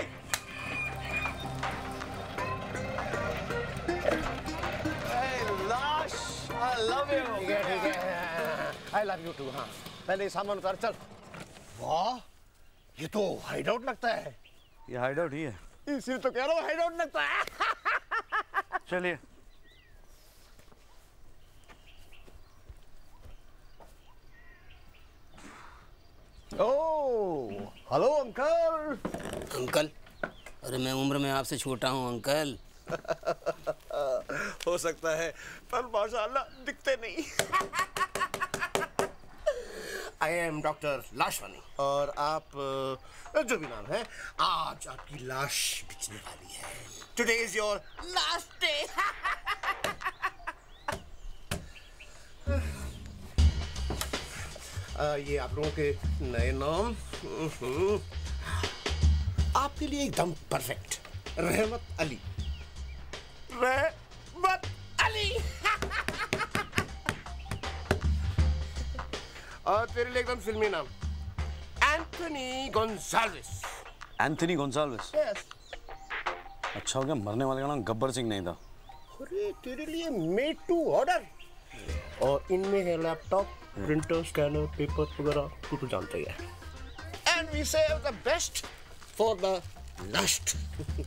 लाश, I love you. ठीक है ठीक है। I love you too. हाँ। पहले सामान उतार चल। वाह, ये तो हाइडआउट लगता है। ये हाइडआउट ही है। इसी तो कह रहा हूँ हाइडआउट लगता है। चलिए। Oh, hello uncle. अंकल? अरे मैं उम्र में आपसे छोटा हूँ अंकल। हो सकता है, पर माशाल्लाह दिखते नहीं। आई एम डॉक्टर लाशवानी और आप जो भी नाम है, आज आपकी लाश बिकने वाली है। Today is your last day. ये आप लोगों के नए नाम। आपके लिए एकदम परफेक्ट। रहमत अली। रहमत अली। और तेरे लिए एकदम फिल्मी नाम, Anthony Gonsalves. Anthony Gonsalves? Yes. अच्छा हो गया मरने वाले का नाम गब्बर सिंह नहीं था। अरे तेरे लिए मेड टू ऑर्डर। और इनमें है लैपटॉप, प्रिंटर, स्कैनर, पेपर वगैरह, तू तो जानता ही है। And we save the best for the last.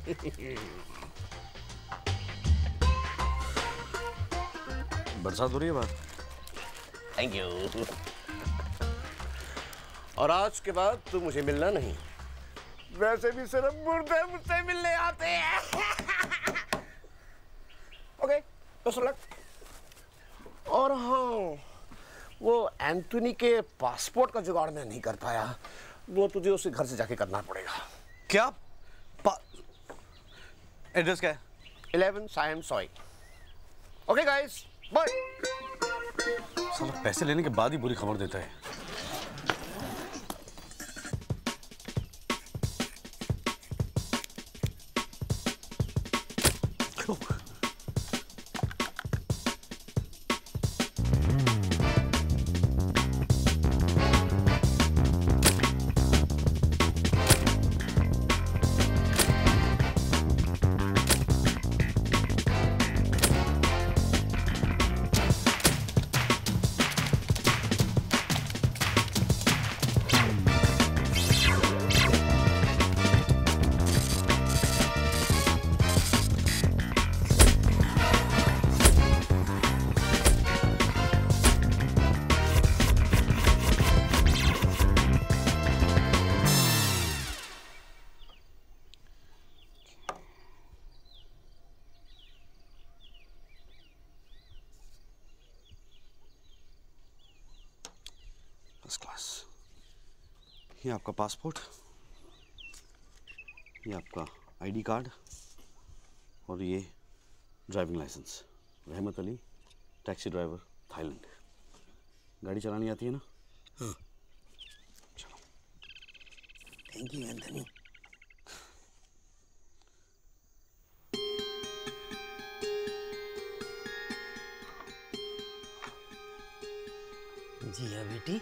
बरसात हो रही है बाहर। Thank you. और आज के बाद तू मुझे मिलना नहीं। वैसे भी सिर्फ मुर्दे मुझसे मिलने आते हैं। Okay, best of luck. और हाँ, वो एंथनी के पासपोर्ट का जुगाड़ मैं नहीं कर पाया। वो तुझे उसके घर से जाके करना पड़ेगा। क्या? एड्रेस क्या है? इलेवन सायम सॉय। Okay guys, bye. साला पैसे लेने के बाद ही बुरी खबर देता है। First class. ये आपका पासपोर्ट, ये आपका आईडी कार्ड और ये ड्राइविंग लाइसेंस। रहमत अली, टैक्सी ड्राइवर, थाईलैंड। गाड़ी चलानी आती है ना? हाँ। चलो। Thank you Anthony. जी हाँ बेटी।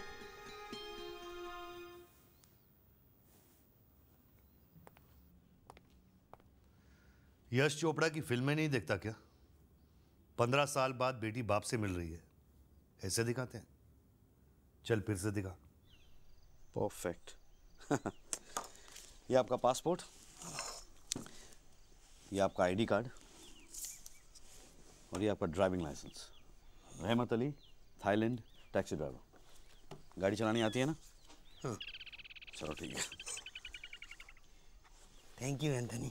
यश चोपड़ा की फिल्में नहीं देखता क्या? पंद्रह साल बाद बेटी बाप से मिल रही है, ऐसे दिखाते हैं। चल फिर से दिखा। परफेक्ट। ये आपका पासपोर्ट, ये आपका आईडी कार्ड और ये आपका ड्राइविंग लाइसेंस। रहमत अली, थाईलैंड, टैक्सी ड्राइवर। गाड़ी चलानी आती है ना? हाँ। चलो ठीक है। Thank you Anthony.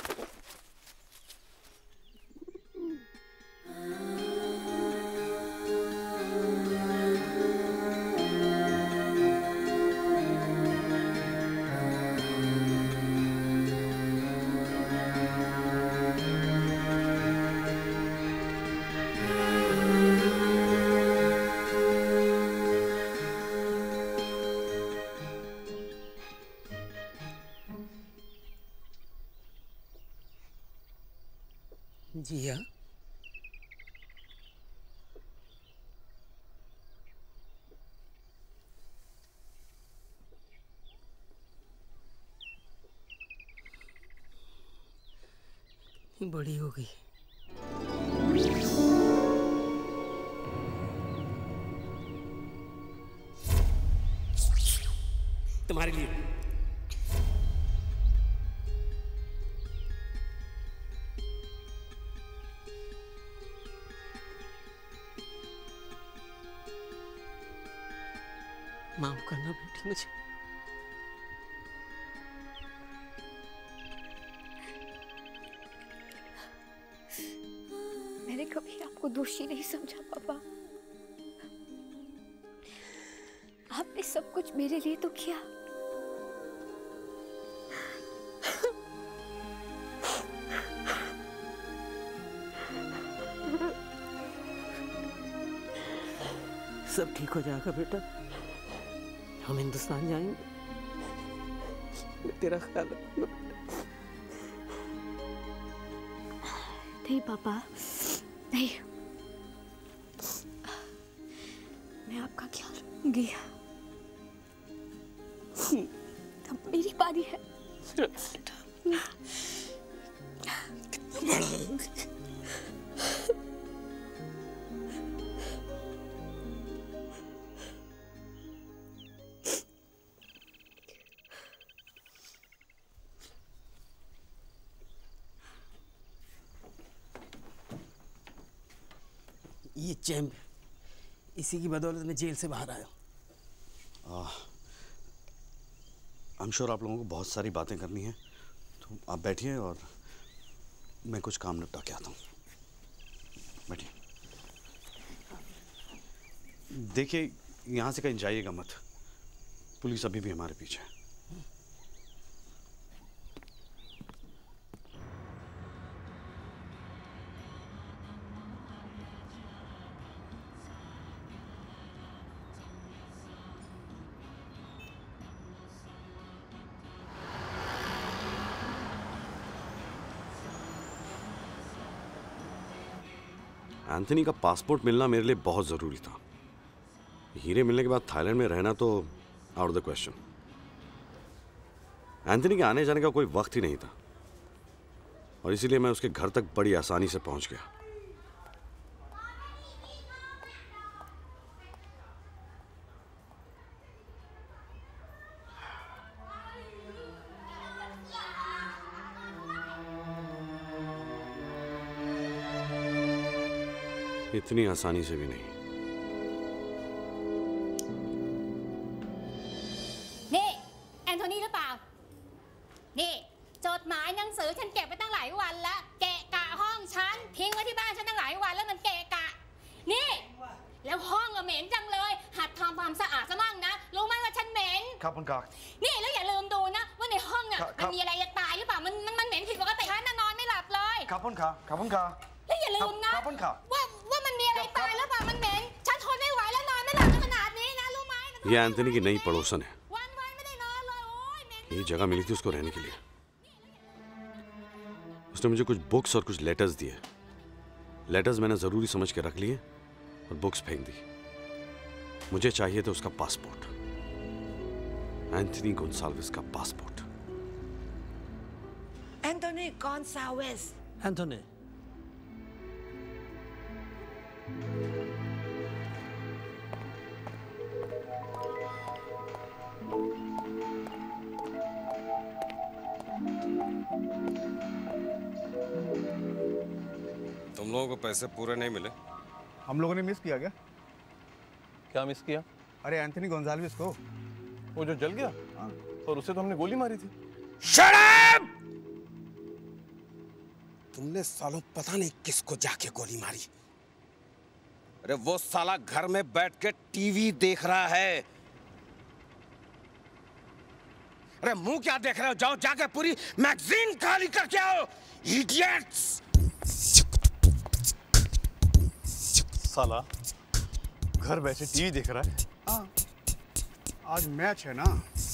जी हाँ। बड़ी हो गई। तुम्हारे लिए। माफ करना बेटी मुझे। मैंने कभी आपको दोषी नहीं समझा पापा। आपने सब कुछ मेरे लिए तो किया। सब ठीक हो जाएगा बेटा। हम हिंदुस्तान जाएंगे। मैं तेरा ख्याल रखूंगा। नहीं पापा, नहीं। मैं आपका ख्याल रखूंगी। अब मेरी बारी है। बड़ा हो गया। ये चैम्प, इसी की बदौलत मैं जेल से बाहर आया हूँ। आई एम श्योर आप लोगों को बहुत सारी बातें करनी है, तो आप बैठिए और मैं कुछ काम निपटा के आता हूँ। बैठिए। देखिए, यहाँ से कहीं जाइएगा मत। पुलिस अभी भी हमारे पीछे है। एंथनी का पासपोर्ट मिलना मेरे लिए बहुत ज़रूरी था। हीरे मिलने के बाद थाईलैंड में रहना तो out of the question. Anthony के आने जाने का कोई वक्त ही नहीं था और इसीलिए मैं उसके घर तक बड़ी आसानी से पहुंच गया। इतनी आसानी से भी नहीं। นี่แอนโทนีหรือเปล่านี่จดหมายหนังสือฉันเก็บไว้ตั้งหลายวันแล้วเกะกะห้องฉันทิ้งไว้ที่บ้านฉันตั้งหลายวันแล้วมันเกะกะนี่แล้วห้องอะเหม็นจังเลยหัดทำความสะอาดซะมั่งนะรู้ครับคุณค่ะนี่แล้วอย่าลืมดูนะว่าในห้องน่ะมันมีอะไรจะตายหรือเปล่ามันมันมันเหม็นผิดปกติฉันน่ะนอนไม่หลับเลยครับคุณค่ะครับคุณค่ะแล้วอย่าลืมนะครับคุณค่ะว่าว่ามันมีอะไรตายหรือเปล่ามันเหม็นฉันทนไม่ไหวแล้วนอนไม่หลับขนาดนี้นะรู้ไหม ये एंथनी की नई पड़ोसन है। ये जगह मिली थी उसको रहने के लिए। उसने मुझे कुछ बुक्स और कुछ लेटर्स दिए। लेटर्स मैंने जरूरी समझ के रख लिए और बुक्स फेंक दी। मुझे चाहिए था उसका पासपोर्ट, एंथनी गोंसाल्विस का पासपोर्ट। एंथनी गोंसाल्विस। एंथनी तुम लोगों को पैसे पूरे नहीं मिले? हम लोगों ने मिस किया क्या? क्या मिस किया? अरे एंथनी गोंजाल्विस को, वो जो जल गया? हाँ। और उसे तो हमने गोली मारी थी। Shut up! तुमने सालों पता नहीं किसको जाके गोली मारी। अरे वो साला घर में बैठ के टीवी देख रहा है। अरे मुंह क्या देख रहे हो? जाओ जाके पूरी मैगजीन खाली करके आओ, इडियट्स! साला घर बैठे टीवी देख रहा है। हाँ, आज मैच है ना।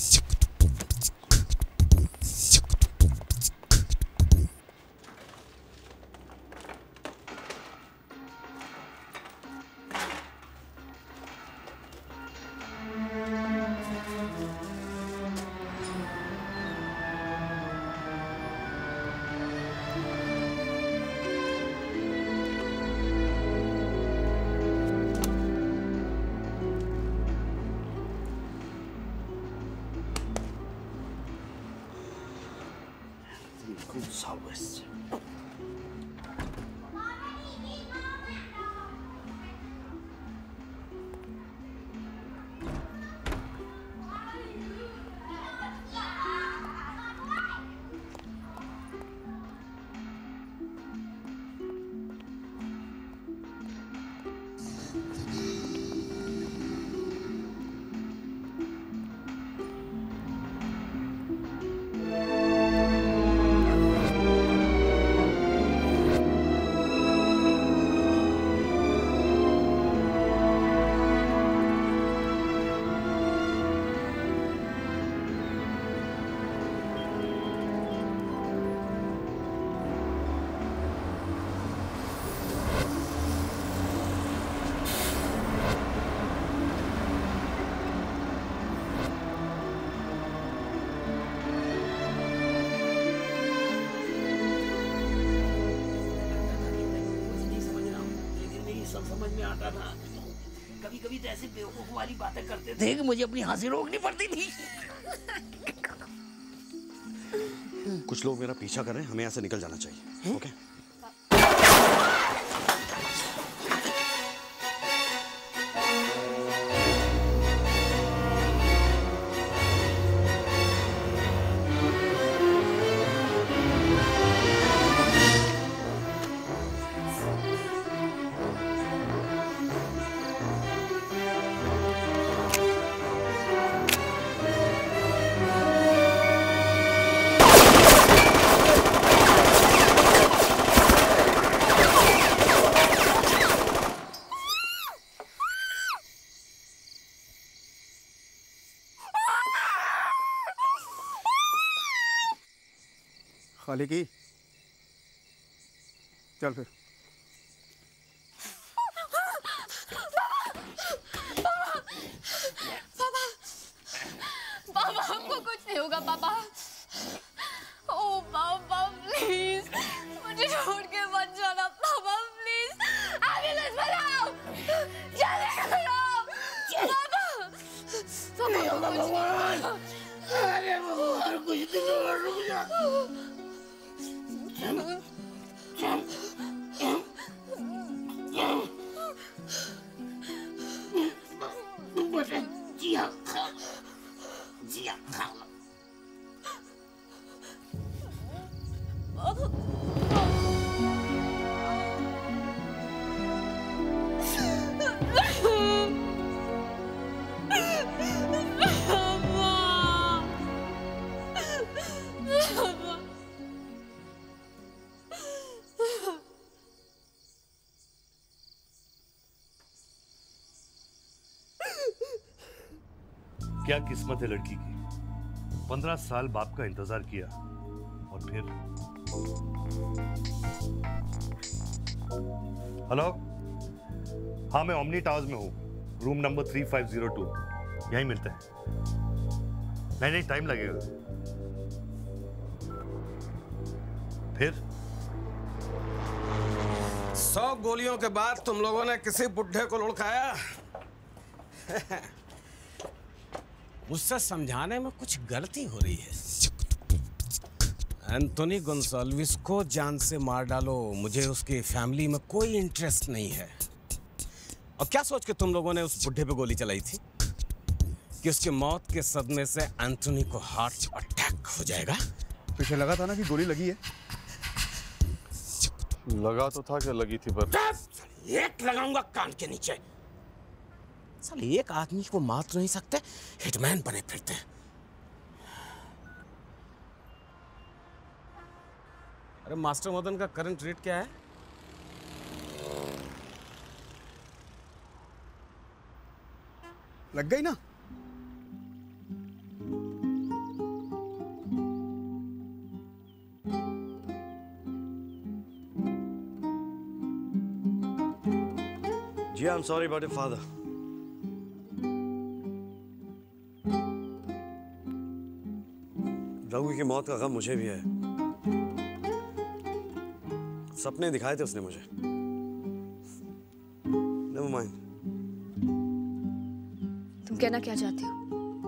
Gonsalves. समझ में आता था। कभी कभी तो ऐसी बेवकूफ वाली बातें करते थे कि मुझे अपनी हंसी रोकनी पड़ती थी। कुछ लोग मेरा पीछा कर रहे हैं, हमें यहाँ से निकल जाना चाहिए। ओके? खाली की चल फिर। पापा पापा हमको कुछ नहीं होगा पापा। ओ पापा प्लीज मुझे छोड़ के मत जाना पापा प्लीज। एम्बुलेंस बुलाओ जल्दी करो पापा। नहीं होगा भगवान। अरे भगवान कुछ दिन और रुक जा। बस जिया खा जिया खा पापा क्या किस्मत है लड़की की, पंद्रह साल बाप का इंतजार किया और फिर। हेलो, हाँ मैं ओमनी टावर्स में हूँ, room number three five zero two, यहीं मिलते हैं। नहीं नहीं टाइम लगेगा। फिर सौ गोलियों के बाद तुम लोगों ने किसी बुढ़े को लुढ़काया। मुझसे समझाने में कुछ गलती हो रही है। एंथोनी गोंसाल्विस को जान से मार डालो, मुझे उसकी फैमिली में कोई इंटरेस्ट नहीं है। और क्या सोच के तुम लोगों ने उस बुढ़े पे गोली चलाई थी कि उसकी मौत के सदमे से एंथोनी को हार्ट अटैक हो जाएगा? पीछे लगा था ना कि गोली लगी है। लगा तो था कि लगी थी, पर एक लगाऊंगा कान के नीचे। साले एक आदमी को मार तो नहीं सकते, हिटमैन बने फिरते हैं। अरे मास्टर मदन का करंट रेट क्या है? लग गई ना। जी, I am sorry about your father. Raghu की मौत का गम मुझे भी है। सपने दिखाए थे उसने मुझे। Never mind. तुम कहना क्या चाहते हो?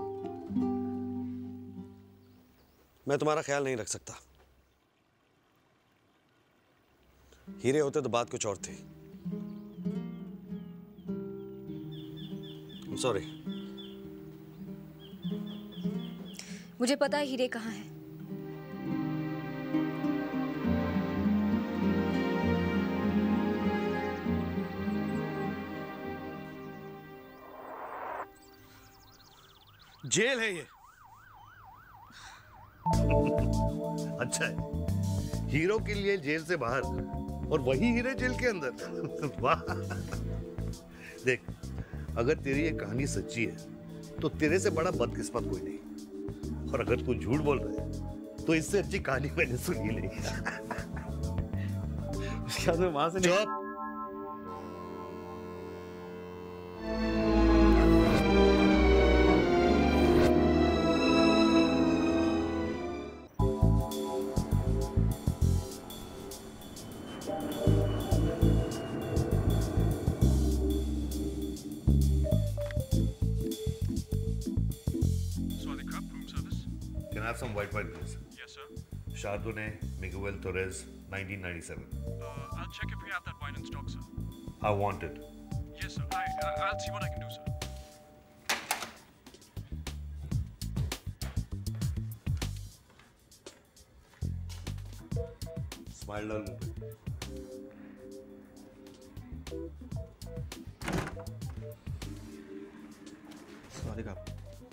मैं तुम्हारा ख्याल नहीं रख सकता। हीरे होते तो बात कुछ और थी। सॉरी। मुझे पता है हीरे कहाँ है। जेल है ये। अच्छा है, हीरो के लिए जेल से बाहर और वही हीरे जेल के अंदर। वाह। देख, अगर तेरी ये कहानी सच्ची है तो तेरे से बड़ा बदकिस्मत कोई नहीं, और अगर तू झूठ बोल रहा है तो इससे अच्छी कहानी मैंने सुनी नहीं। उसके बाद में वहां से चुप। Can I have some white wine, please? Yes, sir. Chardonnay, Miguel Torres, nineteen ninety-seven. Uh, I'll check if we have that wine in stock, sir. I want it. Yes, sir. I, uh, I'll see what I can do, sir. Smile डाल मुंह पे। Sorry का।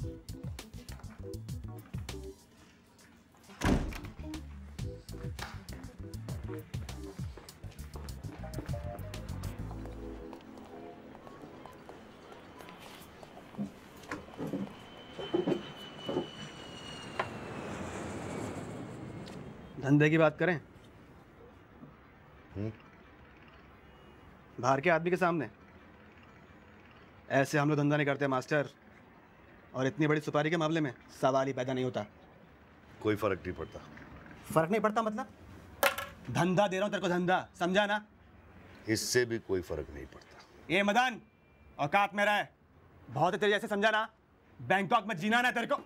धंधे की बात करें? बाहर के आदमी के सामने ऐसे हम लोग धंधा नहीं करते मास्टर, और इतनी बड़ी सुपारी के मामले में सवाल ही पैदा नहीं होता। कोई फर्क नहीं पड़ता। फर्क नहीं पड़ता मतलब? धंधा दे रहा हूं तेरे को, धंधा, समझा ना? इससे भी कोई फर्क नहीं पड़ता। ये मदन औकात मेरा है, बहुत है तेरे जैसे, समझा ना? बैंकॉक में जीना ना तेरे को।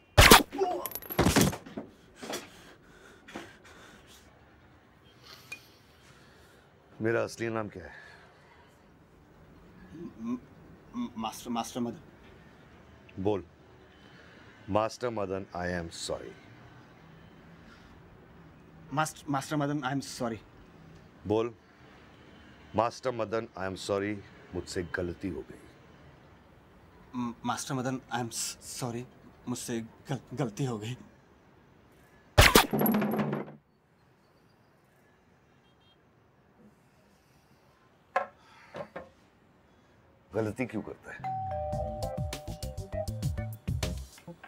मेरा असली नाम क्या है? Master master Madan. बोल। Master Madan, I am sorry. Master master Madan, I am sorry. बोल। Master Madan, I am sorry, मुझसे गलती हो गई। Master Madan, I am sorry, मुझसे गल, गलती हो गई। गलती क्यों करता है?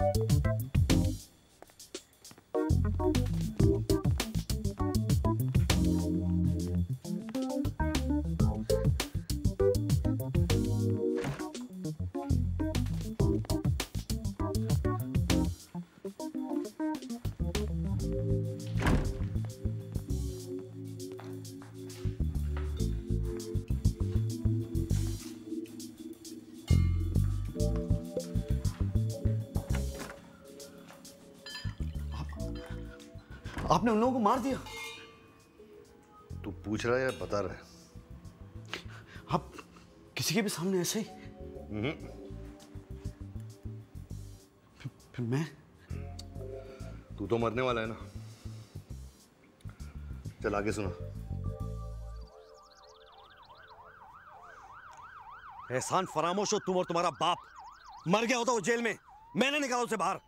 आपने उन लोगों को मार दिया? तू पूछ रहा है या बता रहा है? आप किसी के भी सामने ऐसे ही? फिर, फिर मैं? तू तो मरने वाला है ना। चल आगे सुना। एहसान फरामोश हो, तुम और तुम्हारा बाप मर गया होता वो जेल में, मैंने निकाला उसे बाहर।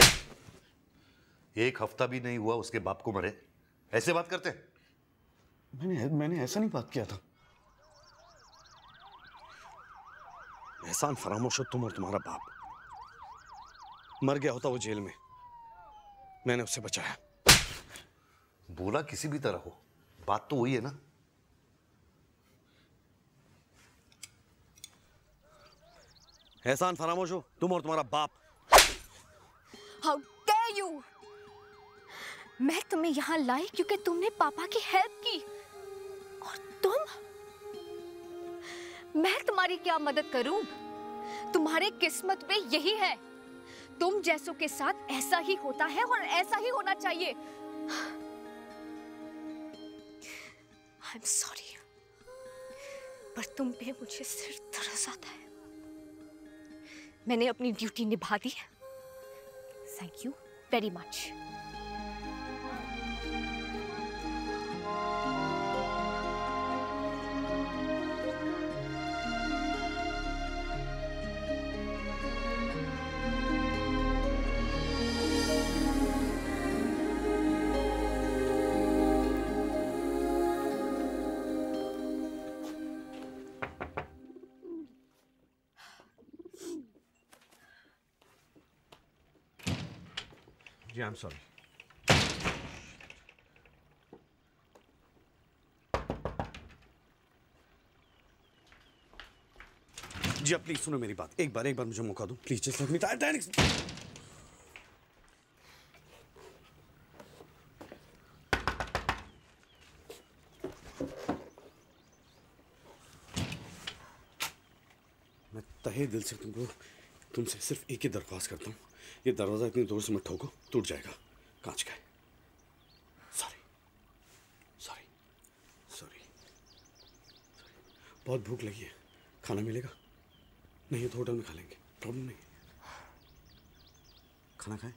एक हफ्ता भी नहीं हुआ उसके बाप को मरे, ऐसे बात करते? मैंने मैंने ऐसा नहीं बात किया था। एहसान फरामोश हो, तुम और तुम्हारा बाप मर गया होता वो जेल में, मैंने उसे बचाया। बोला किसी भी तरह हो, बात तो वही है ना। एहसान फरामोश हो, तुम और तुम्हारा बाप। How dare you? मैं तुम्हें यहाँ लाई क्योंकि तुमने पापा की हेल्प की, और तुम? मैं तुम्हारी क्या मदद करूं? तुम्हारे किस्मत में यही है, तुम जैसों के साथ ऐसा ही होता है और ऐसा ही होना चाहिए। I'm sorry, पर तुम पे मुझे सिर्फ तरस आता है। मैंने अपनी ड्यूटी निभा दी है। Thank you very much. Ji, I'm sorry. जी आप प्लीज सुनो मेरी बात, एक बार एक बार मुझे मौका दो please. Just let me time. मैं तहे दिल से तुमको तुमसे सिर्फ एक ही दरख्वास्त करता हूँ, ये दरवाजा इतनी जोर से मत ठोको, टूट जाएगा, कांच का है। सॉरी सॉरी सॉरी बहुत भूख लगी है, खाना मिलेगा? नहीं तो होटल में खा लेंगे, प्रॉब्लम नहीं। खाना खाएं?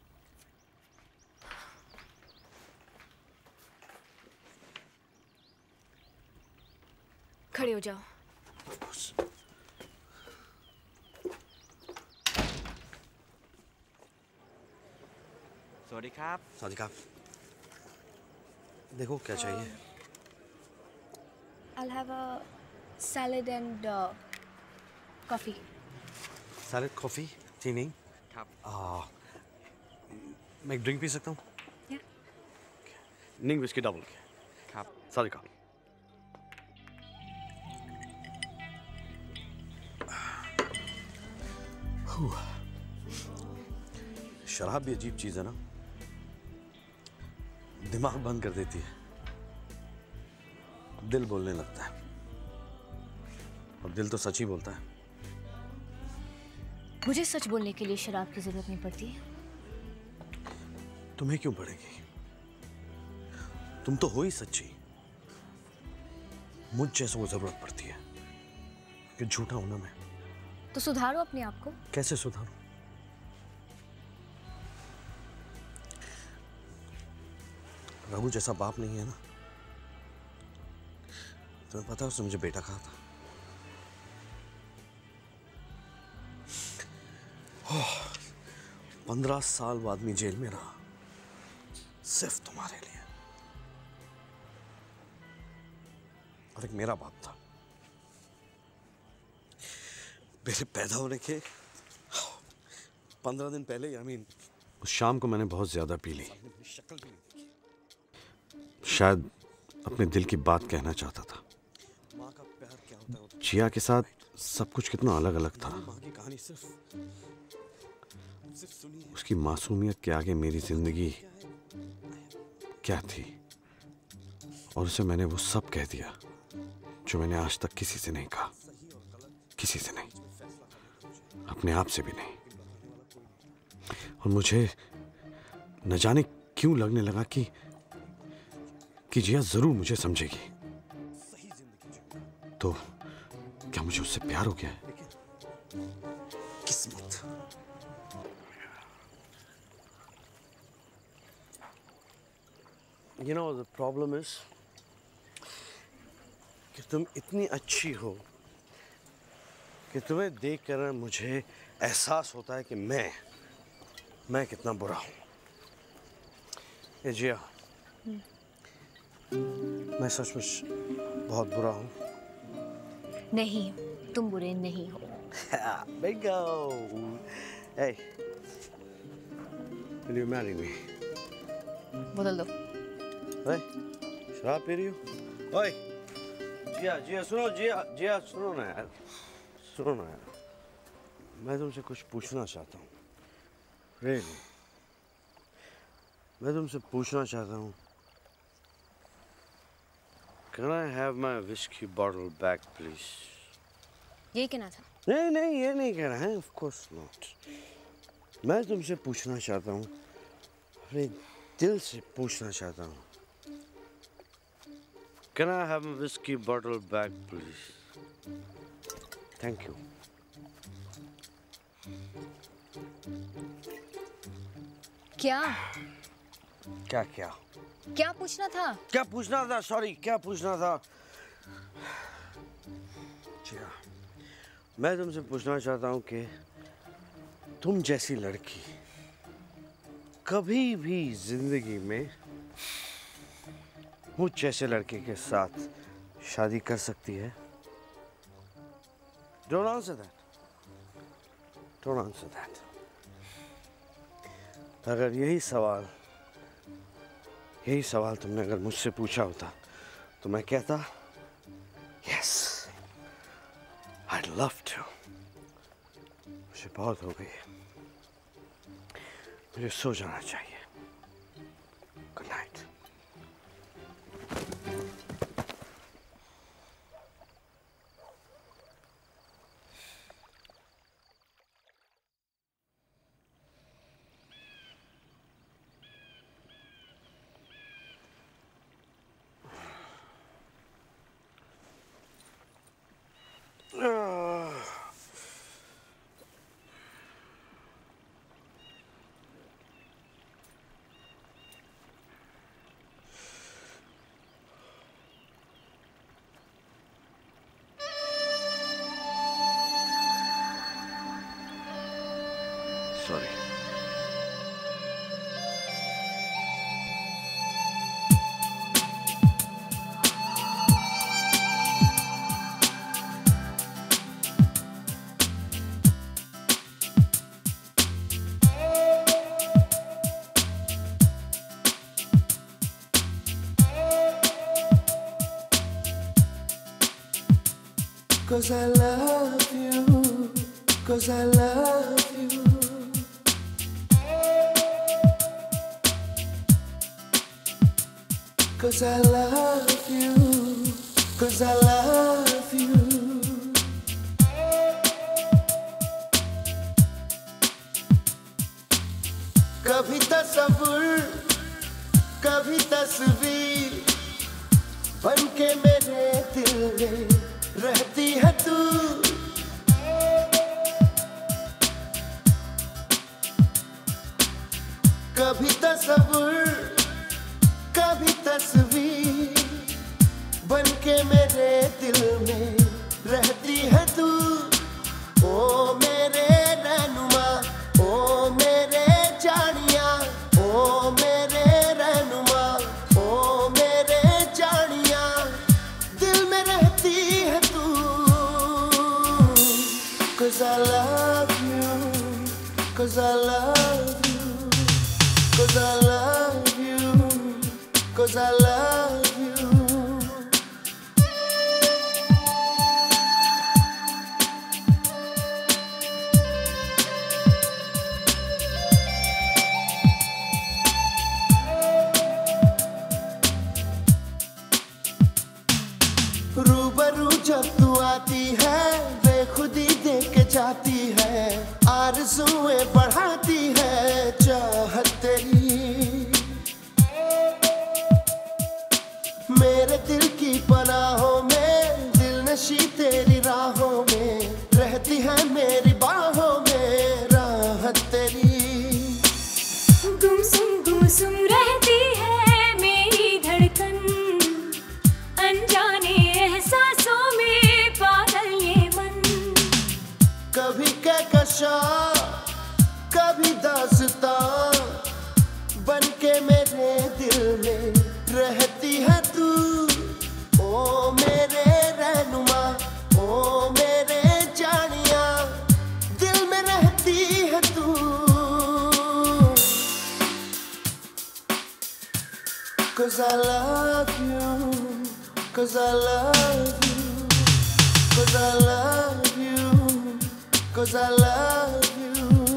खड़े हो जाओ। सॉरी खाप। सॉरी खाप। देखो क्या चाहिए? I'll have a salad and uh, coffee. Salad, coffee, tea नहीं? खाप। आ, मैं एक ड्रिंक पी सकता हूँ? Yeah. निंग विस्की डबल। खाप। सॉरी खाप। शराब भी अजीब चीज है ना, दिमाग बंद कर देती है, दिल बोलने लगता है, और दिल तो सच ही बोलता है। मुझे सच बोलने के लिए शराब की जरूरत नहीं पड़ती। तुम्हें क्यों पड़ेगी? तुम तो हो ही सच्ची। मुझ जैसों को जरूरत पड़ती है कि झूठा हूं ना मैं। तो सुधारो अपने आप को। कैसे सुधारूं? रघु जैसा बाप नहीं है ना। तुम्हें पता है उसने मुझे बेटा कहा था। पंद्रह साल बाद में जेल में रहा सिर्फ तुम्हारे लिए। और एक मेरा बाप था, मेरे पैदा होने के पंद्रह दिन पहले आई मीन उस शाम को मैंने बहुत ज्यादा पी ली। शक्ल भी नहीं। शायद अपने दिल की बात कहना चाहता था। माँ का प्यार क्या होता है? जिया के साथ सब कुछ कितना अलग अलग था। माँ की कहानी सिर्फ सिर्फ सुनी है। उसकी मासूमियत के आगे मेरी जिंदगी क्या थी, और उसे मैंने वो सब कह दिया जो मैंने आज तक किसी से नहीं कहा, किसी से नहीं, अपने आप से भी नहीं। और मुझे न जाने क्यों लगने लगा कि कि जिया जरूर मुझे समझेगी। तो क्या मुझे उससे प्यार हो गया है? किस्मत। You know the problem is कि तुम इतनी अच्छी हो कि तुम्हें देखकर मुझे एहसास होता है कि मैं मैं कितना बुरा हूँ। ये जिया, मैं सचमुच बहुत बुरा हूँ। नहीं, तुम बुरे नहीं हो। Bingo! Hey, will you marry me? बोतल दो। Hey, शराब पी रही हो? ओए, जिया, जिया सुनो, जिया, जिया सुनो ना यार, सुनो ना यार। मैं तुमसे कुछ पूछना चाहता हूँ। Really? मैं तुमसे पूछना चाहता हूँ। Can I have my whiskey bottle back, please? ये कहना था? नहीं नहीं, ये नहीं कहना है। Of course not. मैं तुमसे पूछना चाहता हूँ, अपने दिल से पूछना चाहता हूँ। Can I have my whiskey bottle back, please? Thank you. क्या? क्या क्या? क्या पूछना था? क्या पूछना था? सॉरी, क्या पूछना था? जिया, मैं तुमसे पूछना चाहता हूँ कि तुम जैसी लड़की कभी भी जिंदगी में मुझ जैसे लड़के के साथ शादी कर सकती है? Don't answer that. Don't answer that. अगर यही सवाल यही सवाल तुमने अगर मुझसे पूछा होता तो मैं कहता yes, I'd love to. मुझे बहुत हो गई है, मुझे सो जाना चाहिए। Good night. Sorry. Cause I love you, cause I love you. Cause I love you, cause I love you. कभी तस्वीर, कभी तस्वीर बनके मेरे दिल में रहती है तू। कभी तस्वीर, कभी तस्वीर बनके मेरे दिल में रहती है तू। ओ मेरे रहनुमा, ओ मेरे जानिया, ओ मेरे रहनुमा, ओ मेरे जानिया, दिल में रहती है तू। Cause I love you, 'cause I love you, 'cause I love you, 'cause I love you. रूबरू जब तू आती है बेखुदी देख के जाती है, आरज़ुएं बढ़ाती है चाहत तेरी। मेरे दिल की पनाहों में दिलनशी तेरी राहों में, रहती है मेरी बाहों में राहत तेरी। गुमसुम गुमसुम रहती है मेरी धड़कन, अनजाने एहसासों में पागल ये मन। कभी कहकशा कभी दास्तां बन के मेरे दिल में रहती है तू। ओ मेरे रहनुमा, ओ मेरे जानिया, दिल में रहती है तू। Cause I love you, 'cause I love you, 'cause I love you, 'cause I love you.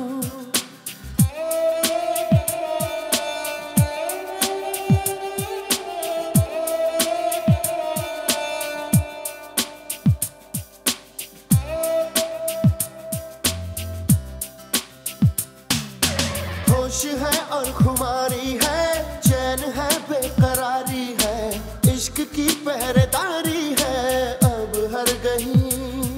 होश है और खुमारी है, चैन है बेकरारी है, इश्क की पहरेदारी है अब हर कहीं।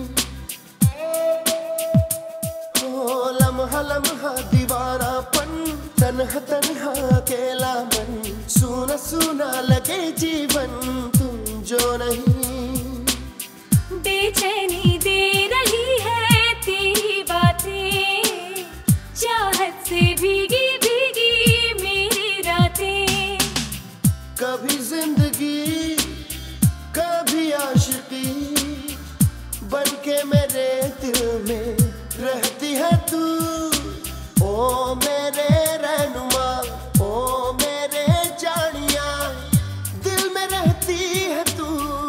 हो लम्हा लम्हा दीवारापन, तन्हा तन्हा अकेला मन, सूना सूना लगे जीवन तुम जो नहीं। बेचैनी दे रही है तेरी बातें, चाहत से भीगी भीगी मेरी रातें। कभी जिंदगी कभी आशिकी बन के मेरे दिल में रहती है तू। ओ मेरे रहनुमा, ओ मेरे जानिया, दिल में रहती है तू।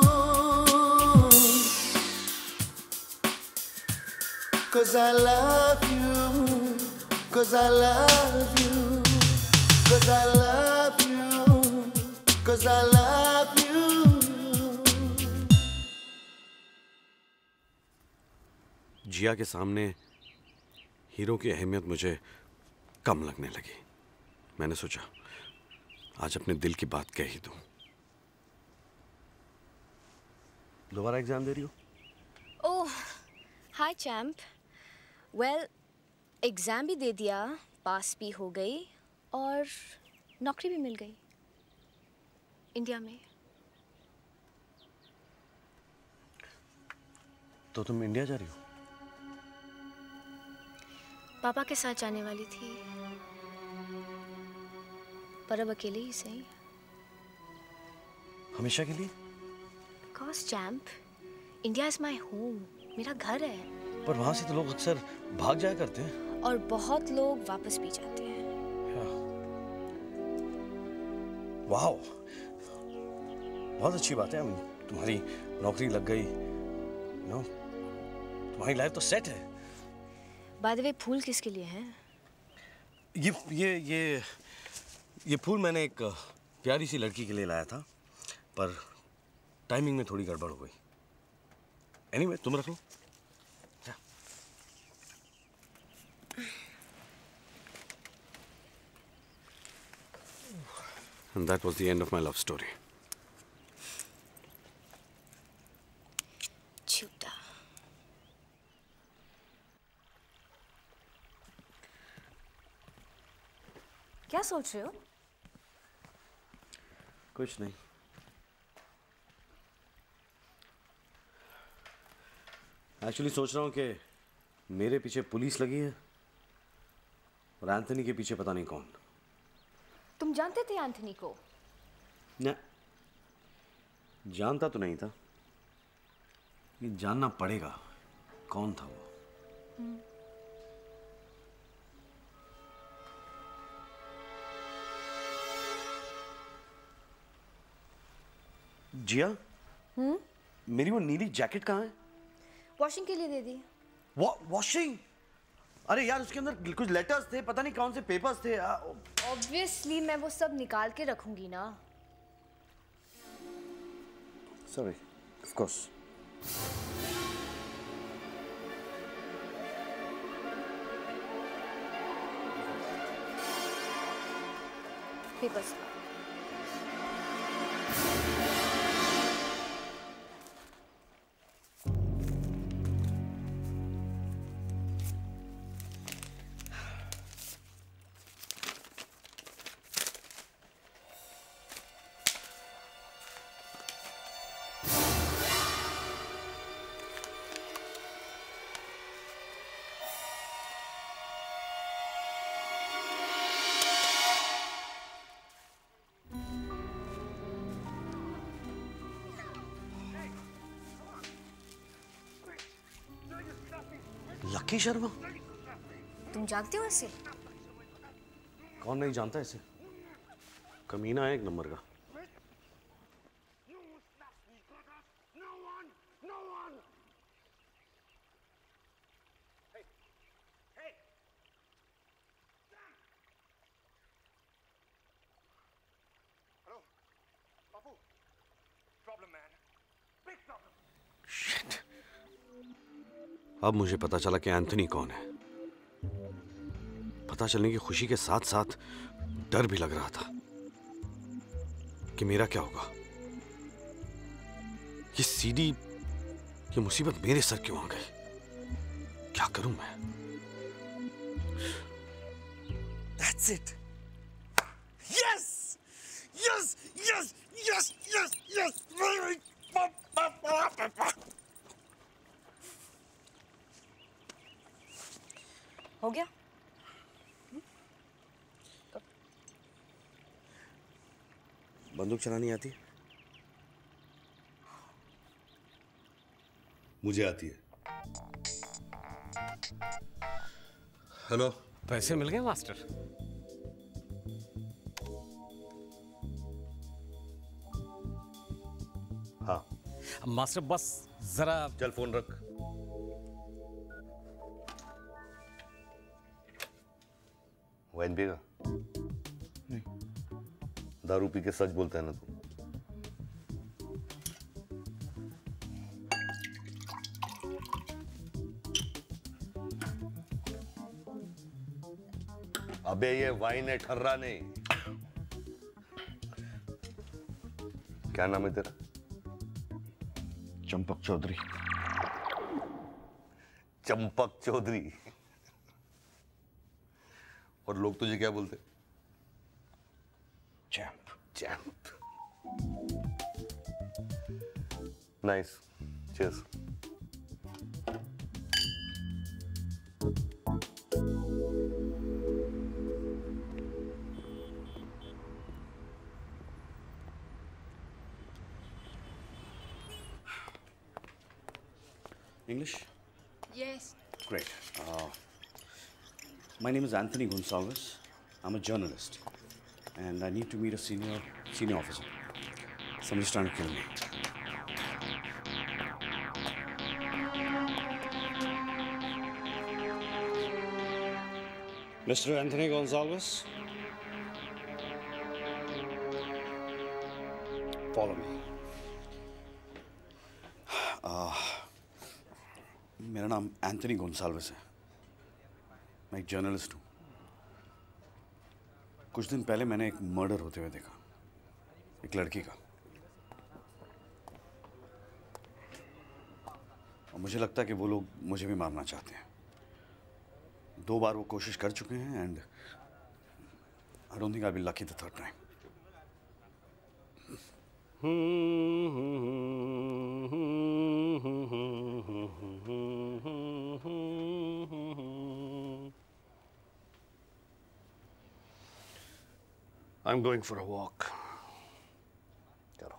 Cause I love you, 'cause I love you, 'cause I love you, 'cause I love you. जिया के सामने हीरो की अहमियत मुझे कम लगने लगी। मैंने सोचा आज अपने दिल की बात कह ही दूं। दोबारा एग्जाम दे रही हो? Oh hi champ. Well exam भी दे दिया, पास भी हो गई और नौकरी भी मिल गई इंडिया में। तो तुम इंडिया जा रही हो? पापा के साथ जाने वाली थी, पर अब अकेले ही सही। हमेशा के लिए? Cause champ, India is my home, मेरा घर है। पर वहां से तो लोग अक्सर भाग जाया करते हैं। और बहुत लोग वापस भी जाते हैं। वाओ, बहुत अच्छी बात है। तुम्हारी नौकरी लग गई, नो, तुम्हारी लाइफ तो सेट है। बाय द वे फूल किसके लिए हैं? ये ये ये ये फूल मैंने एक प्यारी सी लड़की के लिए लाया था, पर टाइमिंग में थोड़ी गड़बड़ हो गई। एनीवे, तुम रख लो। And that was the end of my love story. झूठा। क्या सोच रहे हो? कुछ नहीं। एक्चुअली सोच रहा हूँ कि मेरे पीछे पुलिस लगी है और एंथनी के पीछे पता नहीं कौन। तुम जानते थे एंथनी को? न, जानता तो नहीं था, ये जानना पड़ेगा कौन था वो। जिया, हम्म मेरी वो नीली जैकेट कहाँ है? वॉशिंग के लिए दे दी। Waugh, washing? अरे यार उसके अंदर कुछ लेटर्स थे, पता नहीं कौन से पेपर्स थे। ऑब्वियसली मैं वो सब निकाल के रखूंगी ना। Sorry, of course. Papers. Lucky Sharma? तुम जानते हो इसे? कौन नहीं जानता इसे? कमीना है एक नंबर का। अब मुझे पता चला कि एंथनी कौन है। पता चलने की खुशी के साथ साथ डर भी लग रहा था कि मेरा क्या होगा। ये सीडी, ये मुसीबत मेरे सर क्यों आ गई? क्या करूं मैं? That's it. Yes, yes, yes, yes, yes, yes. हो गया? बंदूक चलानी आती है? मुझे आती है। हेलो, पैसे मिल गए मास्टर? हाँ मास्टर, बस जरा चल फोन रख। वाइन पिएगा? नहीं। दारू पी के सच बोलता है ना तू? अबे ये वाइन है, ठर्रा नहीं। क्या नाम है तेरा? चंपक चौधरी। चंपक चौधरी। और लोग तुझे क्या बोलते? Champ. Champ. Nice, cheers. English? Yes. Great. Uh, my name is Anthony Gonsalves. I'm a journalist, and I need to meet a senior senior officer. Somebody's trying to kill me. Mister Anthony Gonsalves, follow me. Uh, मेरा नाम Anthony Gonsalves है। मैं एक journalist हूँ। कुछ दिन पहले मैंने एक मर्डर होते हुए देखा, एक लड़की का। और मुझे लगता है कि वो लोग मुझे भी मारना चाहते हैं। दो बार वो कोशिश कर चुके हैं, and I don't think I will lucky the third time. I'm going for a walk. चलो।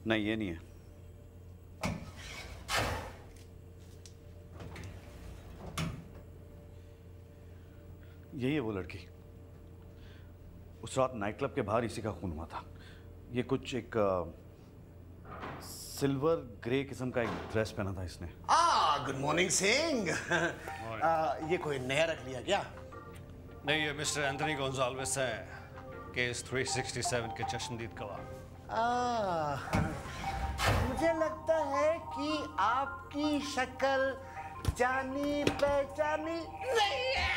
नहीं, ये नहीं है। यही है वो लड़की। उस रात नाइट क्लब के बाहर इसी का खून हुआ था। ये कुछ एक सिल्वर ग्रे किस्म का एक ड्रेस पहना था इसने। Ah, good morning Singh. ये कोई नया रख लिया क्या? नहीं, ये मिस्टर एंथनी गोंजाल्वेस है, केस तीन सौ सड़सठ के चश्मदीद गवाह। आ, मुझे लगता है कि आपकी शक्ल जानी पहचानी नहीं है।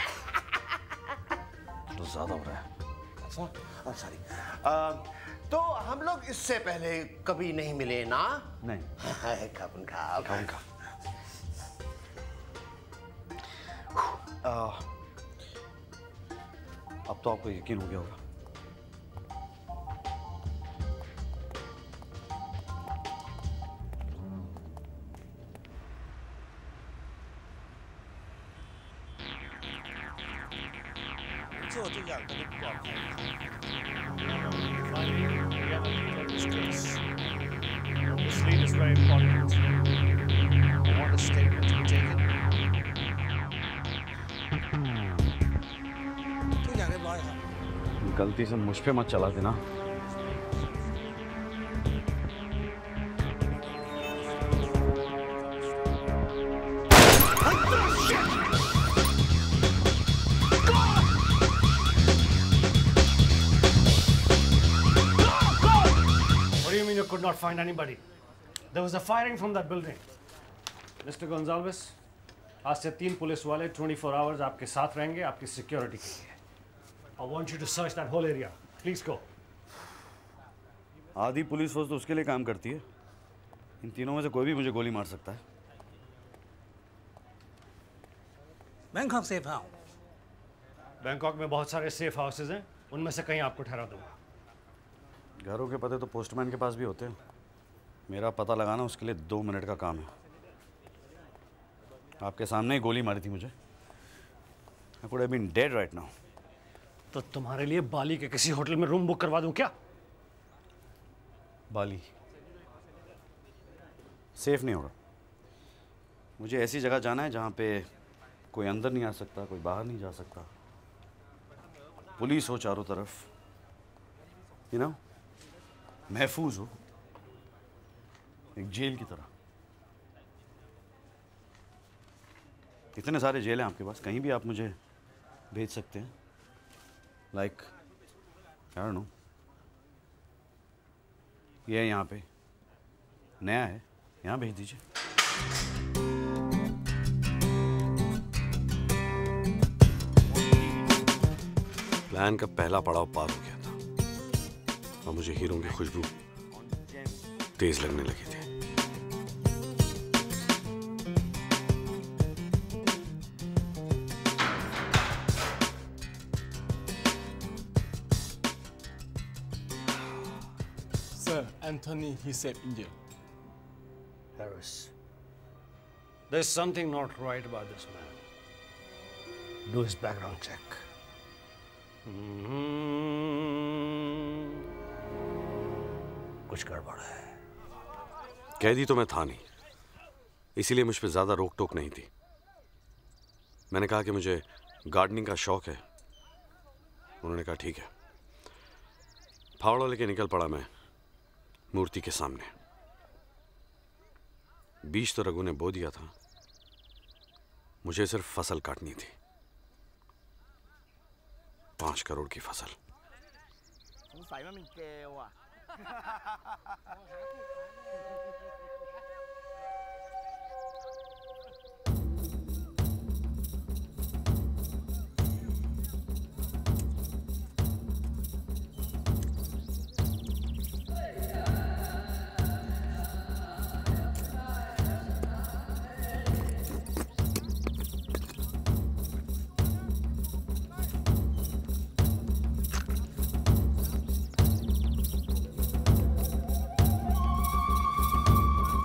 तो ज्यादा हो रहा है। सॉरी। तो हम लोग इससे पहले कभी नहीं मिले ना? नहीं। कब उनका कब उनका अब तो आपको यकीन हो गया होगा। This lead is very important. I want a statement to be taken. गलती से मुझ पे मत चला देना। What do you mean you could not find anybody? There was a firing from that building. Mister Gonzalez, आज से तीन पुलिस वाले चौबीस आवर्स आपके साथ रहेंगे आपकी सिक्योरिटी के लिए। I want you to search that whole area. Please go. आधी पुलिस फोर्स तो उसके लिए काम करती है। इन तीनों में से कोई भी मुझे गोली मार सकता है। Bangkok safe house. बैंकॉक में बहुत सारे सेफ हाउसेज हैं, उनमें से कहीं आपको ठहरा दूंगा। घरों के पते तो पोस्टमैन के पास भी होते हैं। मेरा पता लगाना उसके लिए दो मिनट का काम है। आपके सामने ही गोली मारी थी मुझे। I could have been dead right now. तो तुम्हारे लिए बाली के किसी होटल में रूम बुक करवा दूं क्या? बाली सेफ नहीं होगा। मुझे ऐसी जगह जाना है जहाँ पे कोई अंदर नहीं आ सकता, कोई बाहर नहीं जा सकता, पुलिस हो चारों तरफ, यू नो, महफूज हो, एक जेल की तरह। इतने सारे जेल हैं आपके पास, कहीं भी आप मुझे भेज सकते हैं। लाइक आई डोंट नो, ये है यहाँ पे, नया है, यहाँ भेज दीजिए। प्लान का पहला पड़ाव पार हो गया था और मुझे हीरों की खुशबू तेज लगने लगी थी। Sir, Anthony, he said India. Paris. There's something not right about this man. Do his background check. Mm-hmm. कुछ गड़बड़ है। कैदी तो मैं था नहीं, इसीलिए मुझ पे ज्यादा रोक टोक नहीं थी। मैंने कहा कि मुझे गार्डनिंग का शौक है। उन्होंने कहा ठीक है। फावड़ा लेके निकल पड़ा मैं मूर्ति के सामने। बीज तो रघु ने बो दिया था, मुझे सिर्फ फसल काटनी थी, पांच करोड़ की फसल। สงสัยมันเป็นเกลอ่ะ Hey!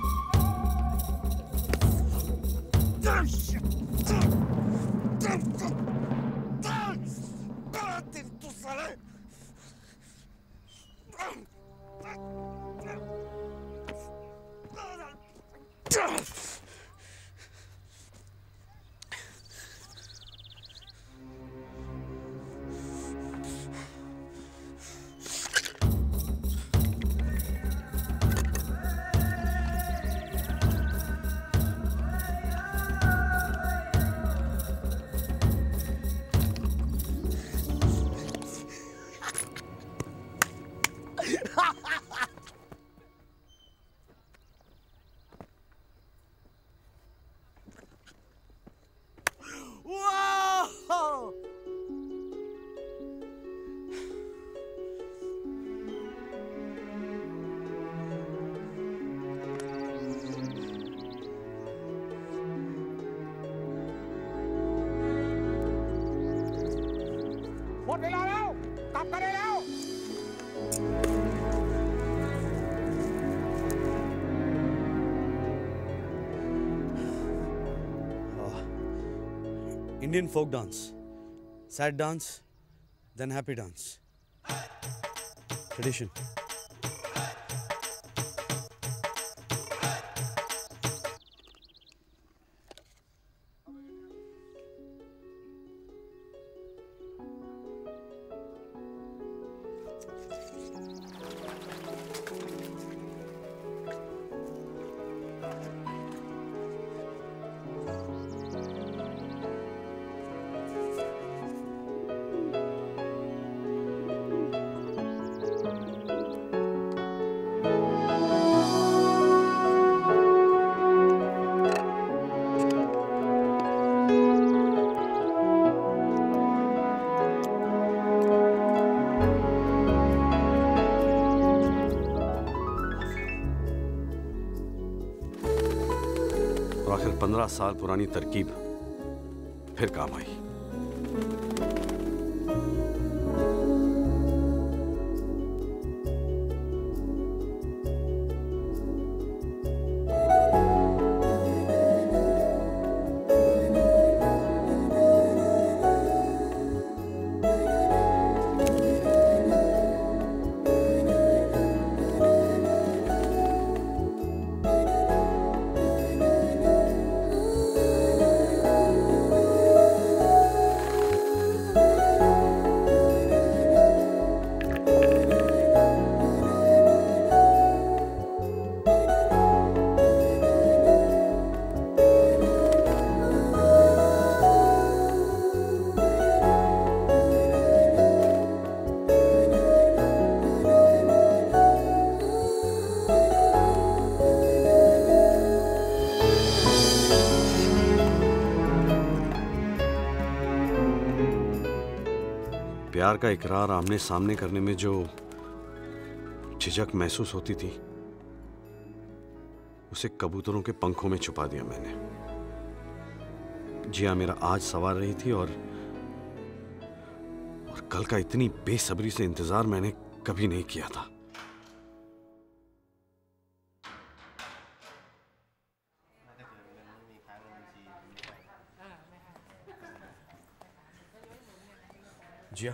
หมดเวลาแล้วกลับกันได้แล้ว Indian folk dance. Sad dance, then happy dance. Tradition. आखिर पंद्रह साल पुरानी तरकीब फिर काम आई। प्यार का इकरार आमने सामने करने में जो झिझक महसूस होती थी, उसे कबूतरों के पंखों में छुपा दिया मैंने। जिया मेरा आज सवार रही थी और और कल का इतनी बेसब्री से इंतजार मैंने कभी नहीं किया था। जिया,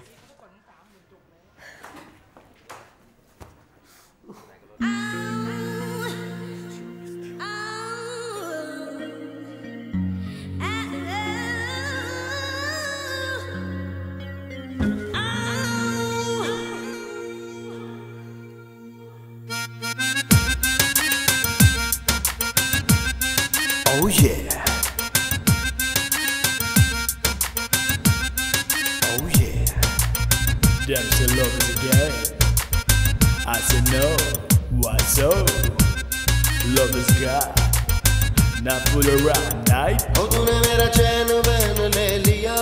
Oh yeah. Oh yeah. Them say love is a game. I say no. Why so? Love is God. Now pull around night. Oh, तूने मेरा चैन बहन ले लिया.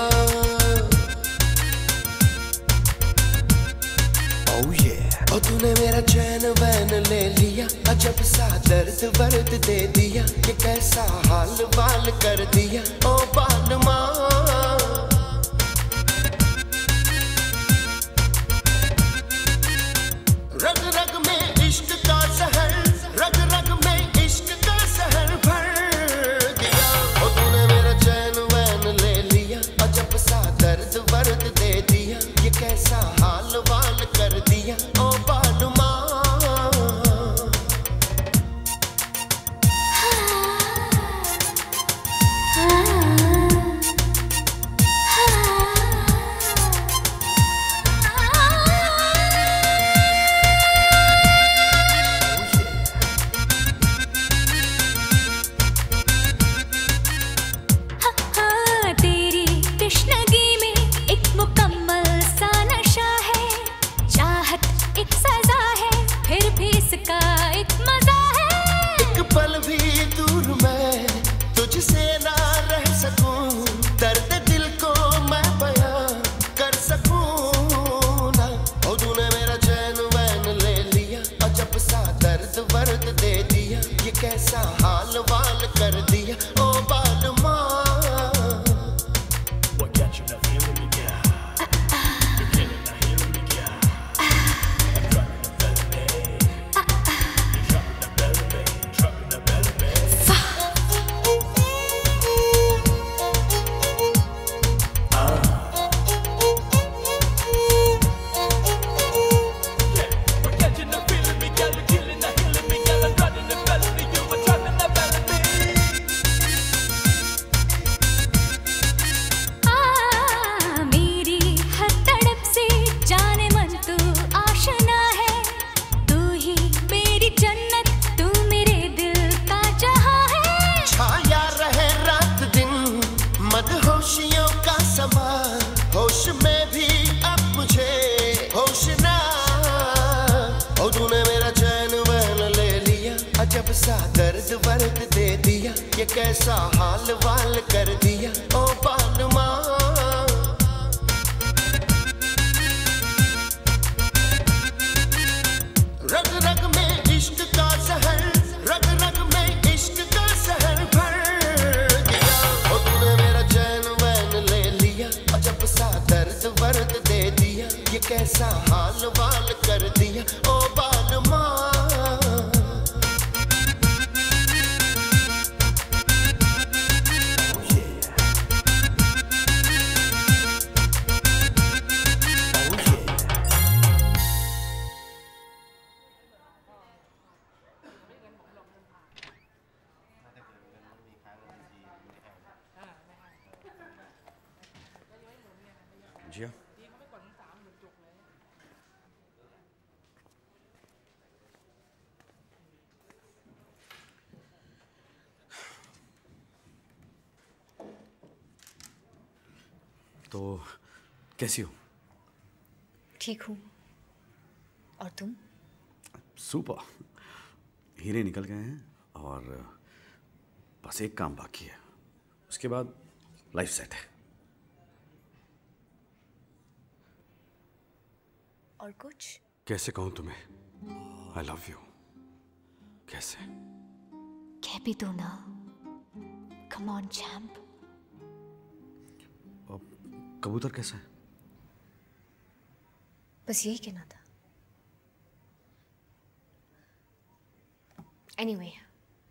Oh yeah. Oh, तूने मेरा चैन बहन ले लिया. अजब सा दर्द वर्द दे दिया. कि कैसा हाल बाल कर दिया. ओ बाल माँ. रग रग में इश्क का सहर. रग रग में इश्क का सहर भर दिया. ओ तूने मेरा चैन बहन ले लिया. अजब सा दर्द वर्द दे दिया. ये कैसा हाल वाल कर दिया. ओ बाल माँ. का एक मजा है। एक पल भी दूर मैं तुझसे ना रह सकूं, दर्द दिल को मैं बयां कर सकूं ना। ओ तूने मेरा चैन वैन ले लिया, अजब सा दर्द वर्द दे दिया, ये कैसा हाल वाल कर दिया ओ बालमा। अजब सा दर्द वर्द दे दिया, ये कैसा हाल वाल कर दिया ओ बालमा। रग रग में इश्क का जहर, रग रग में इश्क का जहर भर दिया। ओ तूने मेरा चैन वैन ले लिया, अजब सा दर्द वर्द दे दिया, ये कैसा हाल वाल कर दिया ओ बालमा। जिया, तो कैसी हो? ठीक हूँ। और तुम? सुपर। हीरे निकल गए हैं और बस एक काम बाकी है, उसके बाद लाइफ सेट है। और कुछ? कैसे कहूँ तुम्हें आई लव यू? कैसे? कह भी दो ना। Come on champ. कबूतर कैसा है? बस यही कहना था। एनीवे anyway,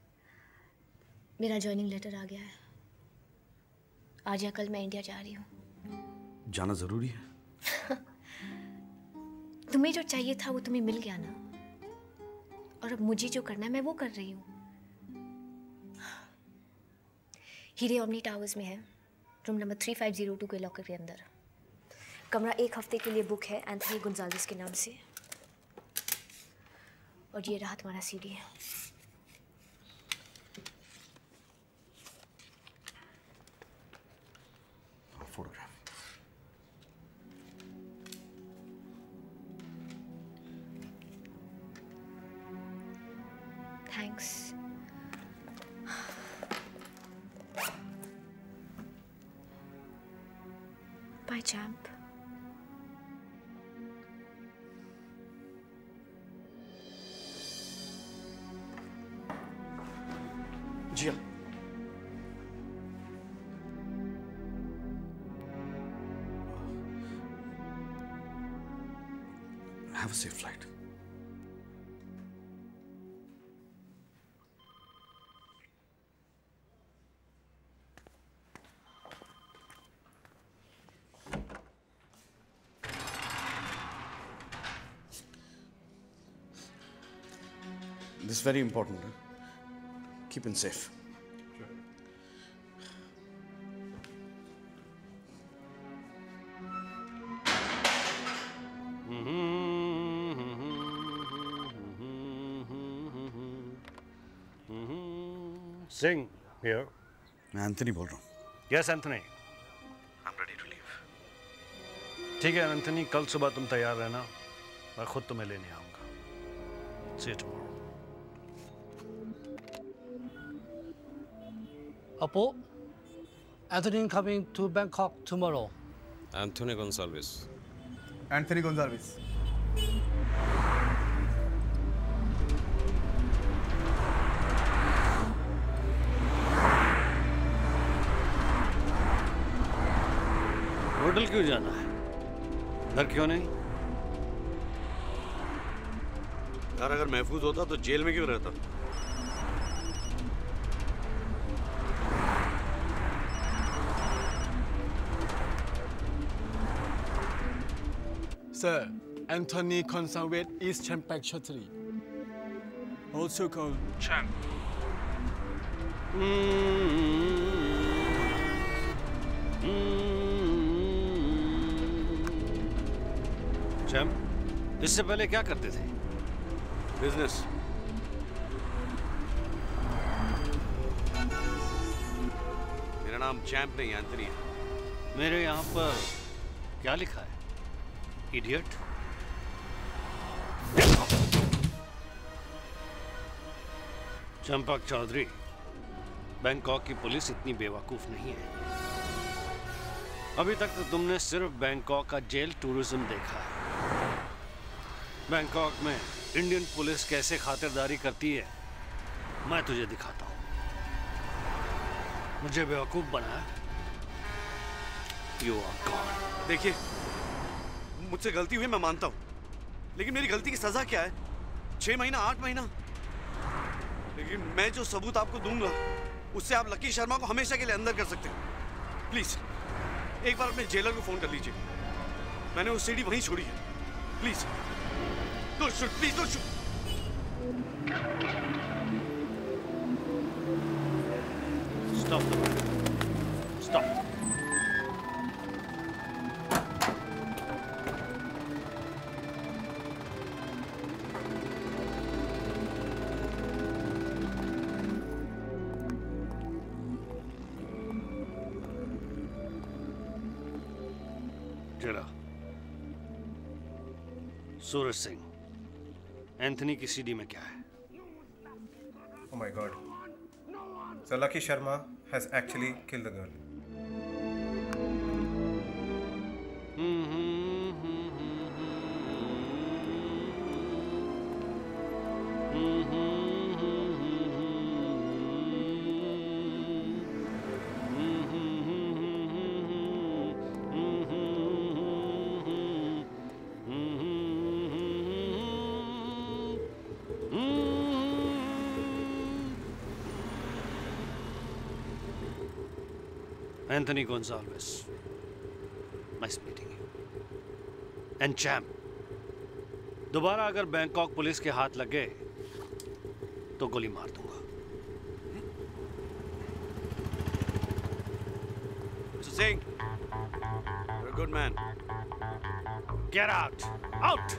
मेरा ज्वाइनिंग लेटर आ गया है। आज या कल मैं इंडिया जा रही हूँ। जाना जरूरी है? तुम्हें जो चाहिए था वो तुम्हें मिल गया ना, और अब मुझे जो करना है मैं वो कर रही हूँ। हीरे ओमनी टावर्स में है, room number three five zero two के लॉकर के अंदर। कमरा एक हफ्ते के लिए बुक है एंथनी गोंजाल्विस के नाम से। और ये रहा तुम्हारा सीडी है। Photograph. Thanks. Bye champ. Jiya, have a safe flight. This is very important. Huh? Keep him safe. Singh here. मैं एंथनी बोल रहा हूँ। Yes, Anthony. I'm ready to leave. ठीक है एंथनी, कल सुबह तुम तैयार रहना, मैं खुद तुम्हें लेने आऊँगा। See you tomorrow. Apo, Anthony coming to Bangkok tomorrow. Anthony Gonzalez. Anthony Gonzalez. Hotel क्यों जाना है? घर क्यों नहीं? यार अगर महफूज होता तो जेल में क्यों रहता? Sir, Anthony Gonzalez is Champak Chatri, also called Champ. Champ, इससे पहले क्या करते थे? बिजनेस। मेरा नाम चैम्प नहीं एंथनी है। मेरे यहाँ पर क्या लिखा है? इडियट। चंपक चौधरी, बैंकॉक की पुलिस इतनी बेवकूफ नहीं है। अभी तक तो तुमने सिर्फ बैंकॉक का जेल टूरिज्म देखा है। बैंकॉक में इंडियन पुलिस कैसे खातिरदारी करती है, मैं तुझे दिखाता हूँ। मुझे बेवकूफ बनाया। You are gone. देखिए, मुझसे गलती हुई मैं मानता हूँ, लेकिन मेरी गलती की सजा क्या है? छह महीना, आठ महीना? लेकिन मैं जो सबूत आपको दूंगा, उससे आप लकी शर्मा को हमेशा के लिए अंदर कर सकते हो। प्लीज एक बार अपने जेलर को फोन कर लीजिए। मैंने वो सीढ़ी वहीं छोड़ी है। Please don't shoot, please don't shoot. Stop stop. जरा सूरज सिंह, एंथनी की सीडी में क्या है? Oh my God. So Lucky Sharma has actually killed the girl. Anthony Gonzalez, nice meeting you. And Champ, दोबारा अगर बैंकॉक पुलिस के हाथ लगे तो गोली मार दूंगा। Mister Singh, you're a good man. Get out! Out!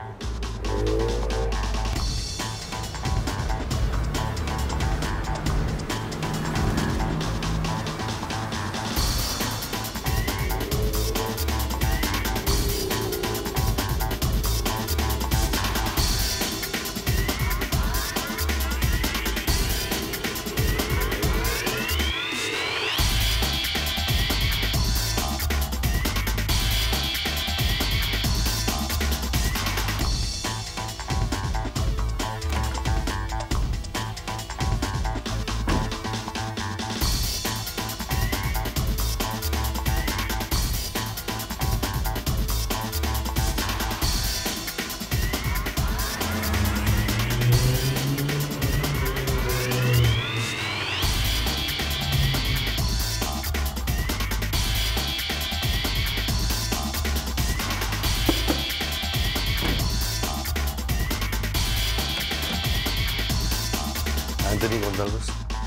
Anthony Gonzalez.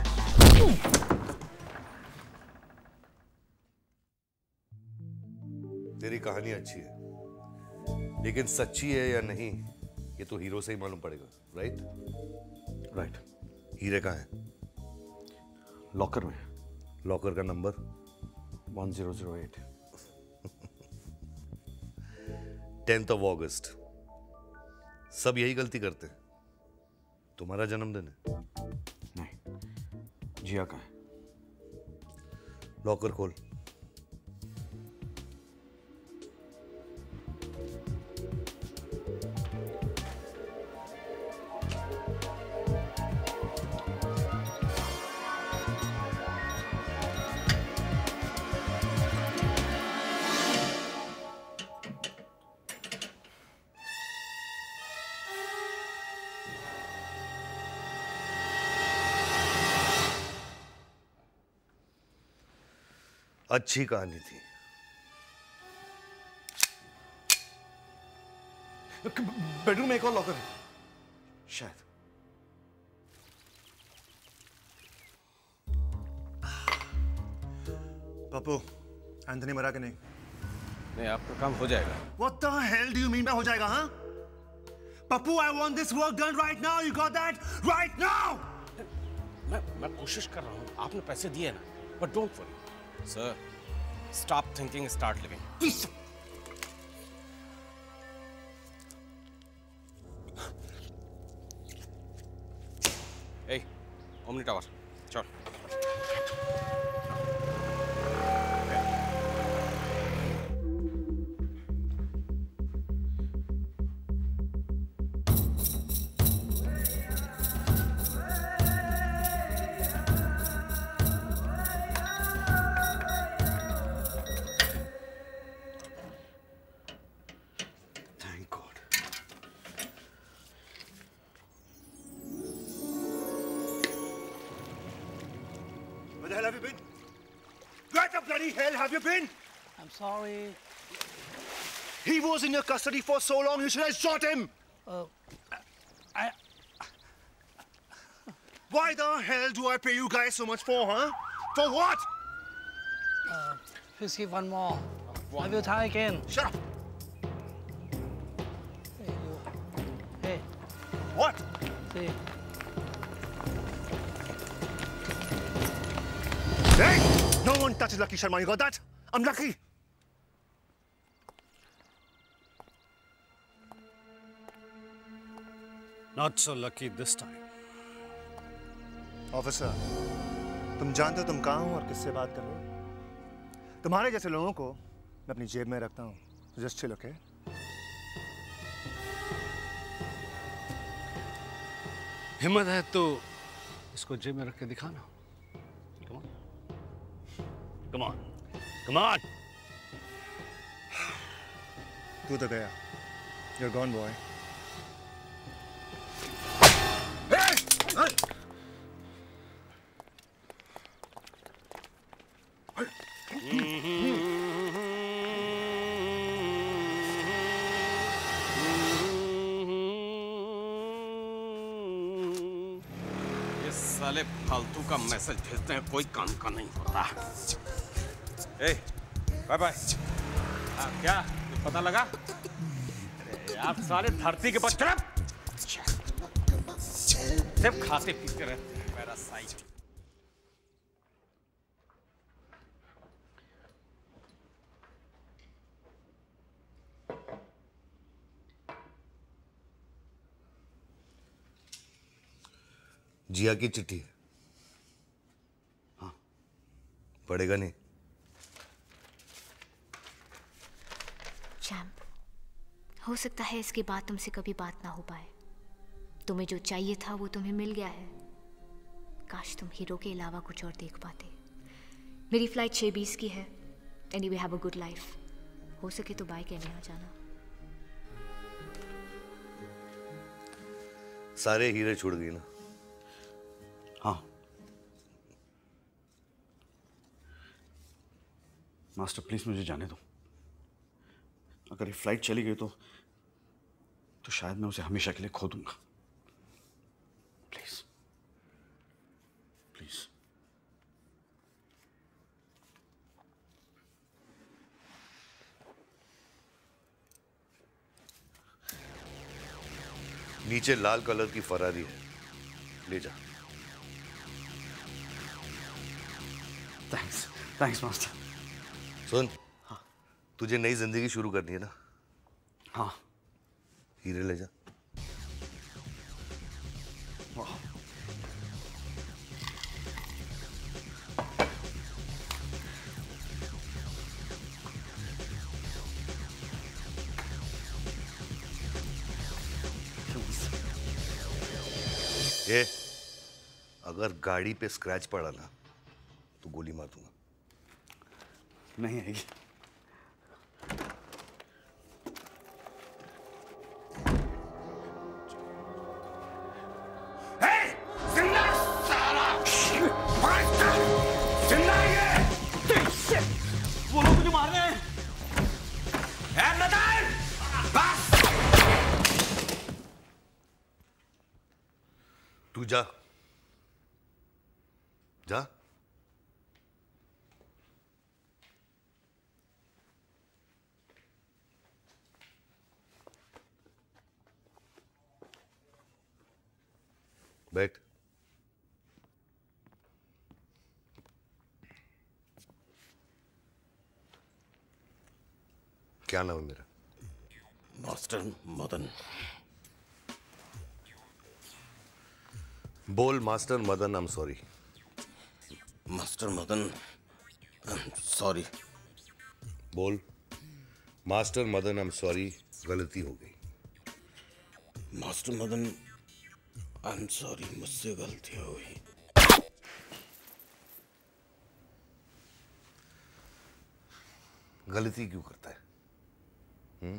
तेरी कहानी अच्छी है, लेकिन सच्ची है या नहीं ये तो हीरो से ही मालूम पड़ेगा, राइट? राइट। हीरे कहाँ है? लॉकर में। लॉकर का नंबर? One zero zero eight. Tenth of August. सब यही गलती करते हैं। तुम्हारा जन्मदिन है? नहीं, जिया का है। लॉकर खोल। अच्छी कहानी थी। बेडरूम में एक और लॉकर है शायद। पप्पू, एंथनी मरा कि नहीं? नहीं, आपका काम हो जाएगा। What the hell do you mean by हो जाएगा, हाँ? Pappu, I want this work done right now. You got that? Right now! मैं मैं कोशिश कर रहा हूँ। आपने पैसे दिए ना, but don't worry. Sir, stop thinking, start living. Please. Hey, Omni Tower, चल। Where the hell have you been? Where the bloody hell have you been? I'm sorry. He was in your custody for so long, you should have shot him! Uh, I... Why the hell do I pay you guys so much for, huh? For what? Uh, please give one more. I will try again. Shut up! Hey, you. Hey. What? See. Hey! No one touches Lucky Sharma, you got that? I'm lucky! Not so lucky this time. Officer, तुम जानते हो तुम कहाँ हो और किससे बात कर रहे हो? तुम्हारे जैसे लोगों को मैं अपनी जेब में रखता हूँ। Just chill, okay? हिम्मत है तो इसको जेब में रख के दिखाना। Come on. Come on. Come on. तू तो गया। You're gone, boy. साले फालतू का मैसेज भेजते हैं, कोई काम का नहीं होता। ए, बाय बाय। क्या कुछ पता लगा? अरे आप सारे धरती के बच्चे सिर्फ खाते पीते रहते हैं। पैरासाइट। जिया की चिट्ठी है। हाँ। पढ़ेगा नहीं? चैंप, हो सकता है इसके बाद तुमसे कभी बात ना हो पाए। तुम्हें जो चाहिए था वो तुम्हें मिल गया है। काश तुम हीरो के अलावा कुछ और देख पाते। मेरी फ्लाइट छः बीस की है। Anyway, have a good life. हो सके तो बाय कहने आ जाना। सारे हीरे छुड़ गए ना? हाँ। मास्टर प्लीज मुझे जाने दो। अगर ये फ्लाइट चली गई तो तो शायद मैं उसे हमेशा के लिए खो दूंगा। Please please. नीचे लाल कलर की फरारी है, ले जा। Thanks thanks master. सुन, हाँ, तुझे नई जिंदगी शुरू करनी है ना? हाँ। हीरे ले जा। ये अगर गाड़ी पे स्क्रैच पड़ा ना तो गोली मार दूंगा। नहीं आएगी। वो लोग मुझे मार रहे हैं। तू जा जा। बैठ। क्या नाम है मेरा? मास्टर मदन। बोल master Madan, I am sorry. Master Madan, I am sorry. बोल master Madan, I am sorry, गलती हो गई। Master Madan, I am sorry, मुझसे गलती हो गई। गलती क्यों करता है? हुँ?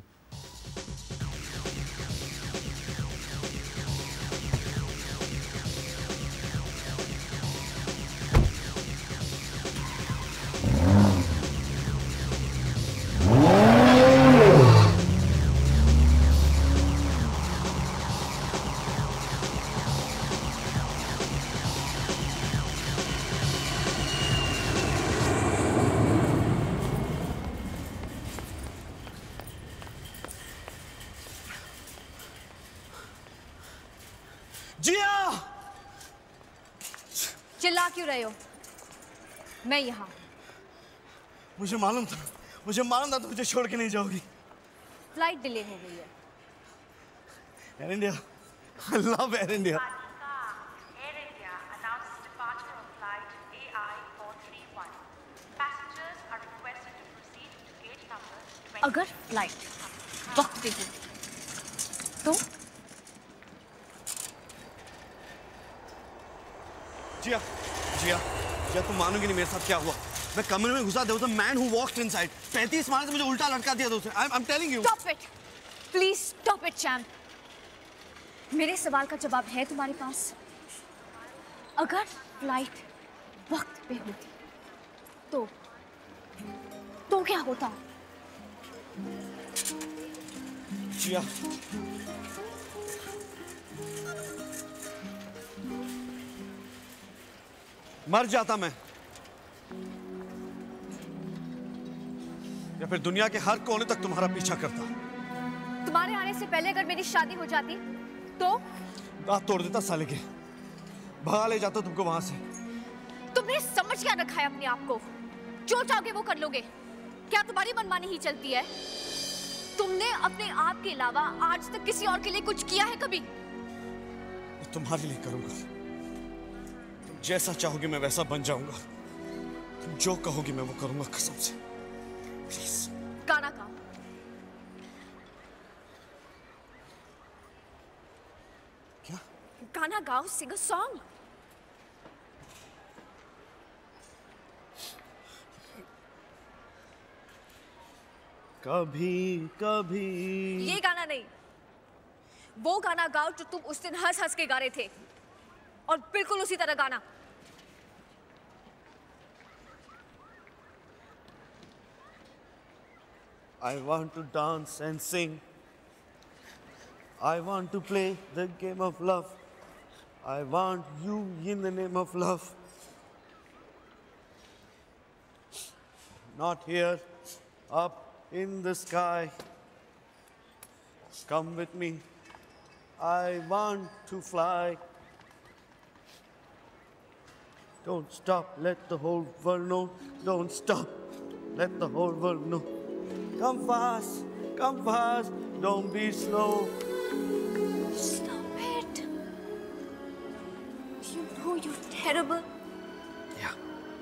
चिल्ला क्यों रहे हो? मैं यहाँ। मुझे मालूम था, मुझे मालूम था तुम मुझे छोड़ के नहीं जाओगी। फ्लाइट डिले हो गई है। Air India, I love Air India. Air India announces departure of flight A I four three one. Passengers are requested to proceed to gate number twenty. अगर फ्लाइट वक्त पे हो तो जिया, जिया, जिया तुम मानोगी नहीं मेरे साथ क्या हुआ। मैं कमरे में घुसा, there was a man who walked inside. पैंतीस मार से मुझे उल्टा लटका दिया दोस्त। I'm, I'm telling you. Stop it, please stop it, champ. मेरे सवाल का जवाब है तुम्हारे पास? अगर फ्लाइट वक्त पे होती तो तो क्या होता? जिया, मर जाता मैं, या फिर दुनिया के हर कोने तक तुम्हारा पीछा करता। तुम्हारे आने से पहले अगर मेरी शादी हो जाती तो दांत तोड़ देता साले के, भगा ले जाता तुमको वहां से। तुमने समझ क्या रखा है अपने आप को? जो चाहोगे वो कर लोगे। क्या तुम्हारी मनमानी ही चलती है? तुमने अपने आप के अलावा आज तक किसी और के लिए कुछ किया है कभी? मैं तुम्हारे लिए करूंगा। तुम जैसा चाहोगी मैं वैसा बन जाऊंगा। तुम जो कहोगी मैं वो करूंगा, कसम से। प्लीज गाना गाओ। क्या? गाना गाओ, सिंग अ सॉन्ग। कभी कभी ये गाना नहीं, वो गाना गाओ जो तुम उस दिन हंस हंस के गा रहे थे, और बिल्कुल उसी तरह गाना। I want to dance and sing. I want to play the game of love. I want you in the name of love. Not here, up in the sky. Come with me. I want to fly. Don't stop, let the whole world know. Don't stop, let the whole world know. Come fast, come fast, don't be slow. Stop it. terrible. Yeah.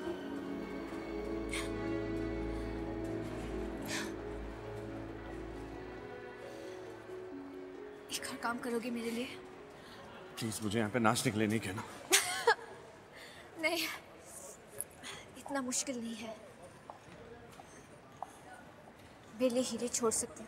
एक और काम करोगे मेरे लिए? Please मुझे यहाँ पे नाचने के लिए नहीं कहना। नहीं, इतना मुश्किल नहीं है। मेरे लिए हीरे छोड़ सकते हो।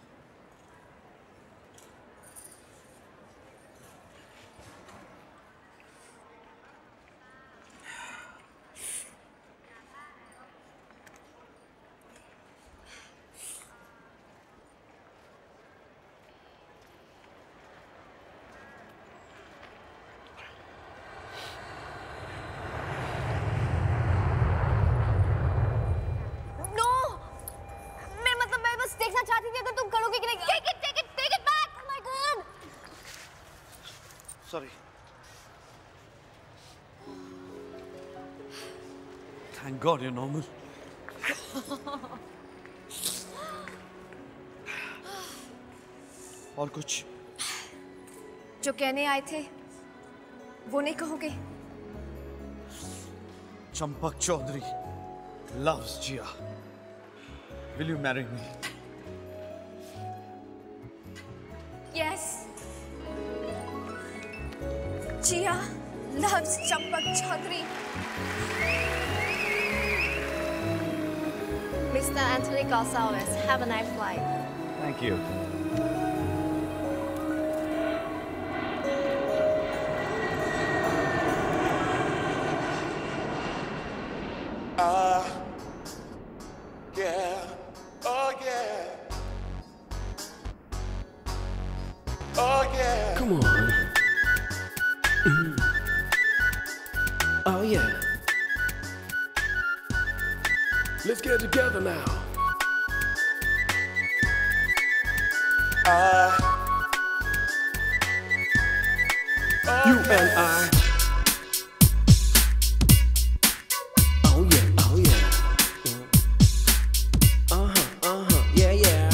देखना चाहती थी अगर तुम करोगे कि नहीं। Take it, take it, take it back! Oh my God! Sorry. Thank God you're normal. और कुछ जो कहने आए थे वो नहीं कहोगे? Champak Chaudhary loves Jia. Will you marry me? Yes. Jia loves Champak Chaudhary. Mister Anthony Gonzalez, have a nice flight. Thank you. Ah, yeah, oh yeah. Oh yeah. Come on. Mm. Oh yeah. Let's get together now. Uh, oh You yeah. and I. Oh yeah, oh yeah. Uh huh, uh huh, yeah, yeah.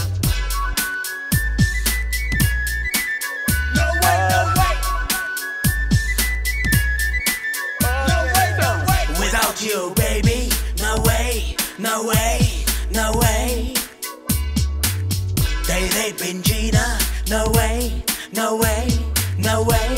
No way, no way. No way, no way. Without you, baby, no way, no way, no way. They Benjina, no way, no way, no way.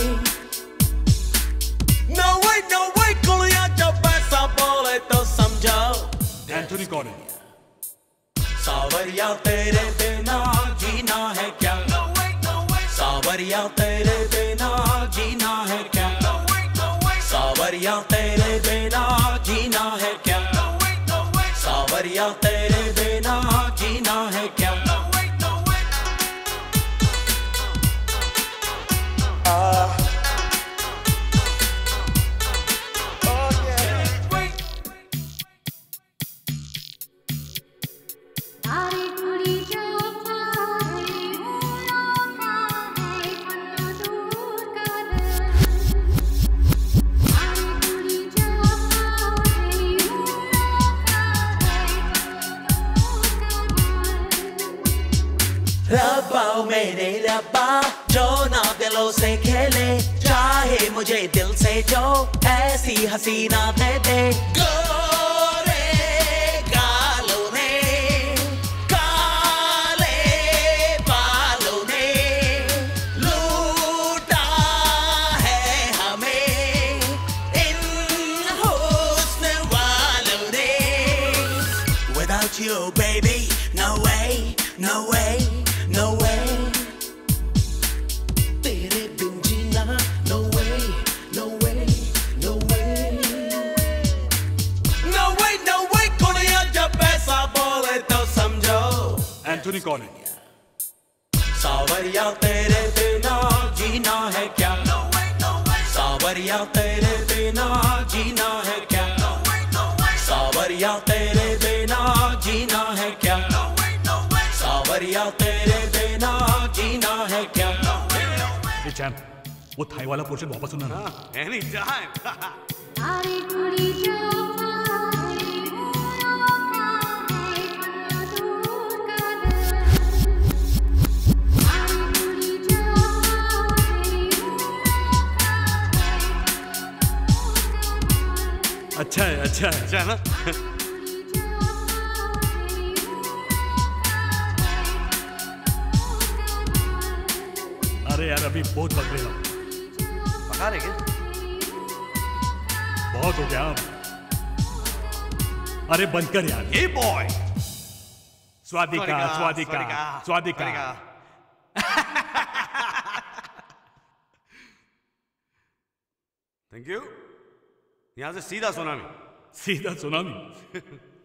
No way, no way, कुलिया जब ऐसा बोले तो समझो। Anthony कौन है? सावरिया तेरे बिना जीना है क्या? No way, no way. सावरिया तेरे बिना जीना है क्या? No way, no way. सावरिया तेरे बिना जीना है क्या? No way, no way. सावरिया तेरे बिना जीना है क्या? No way, no way. Uh, oh yeah. Wait. रब्बा ओ मेरे रब्बा जो ना दिलों से खेले चाहे मुझे दिल से जो ऐसी हसीना दे दे गोरे गालों ने काले बालों ने लूटा है हमें इन हुस्न वालों ने Without you baby no way no way no way तेरे बिन जीना no way no way no way no way no way कुड़िया जब ऐसा बोले तो समझो एंथोनी कौन है? सावरिया तेरे बिना जीना है क्या? no way no way सावरिया तेरे बिना जीना है क्या? no way no way सावरिया तेरे बिना जीना है क्या? no way no way सावरिया तेरे बिना जीना है क्या? ये चैन, वो थाई वाला पोर्शन वापस सुनना ना। Any time. अच्छा है, अच्छा है, अच्छा है ना? अरे यार अभी बहुत पक रहे हो। पका रहे क्या? बहुत हो गया अब। अरे बंद कर यार। ये boy. Swadika, Swadika, Swadika. Thank you. यहां से सीधा सुनामी। सीधा सुनामी।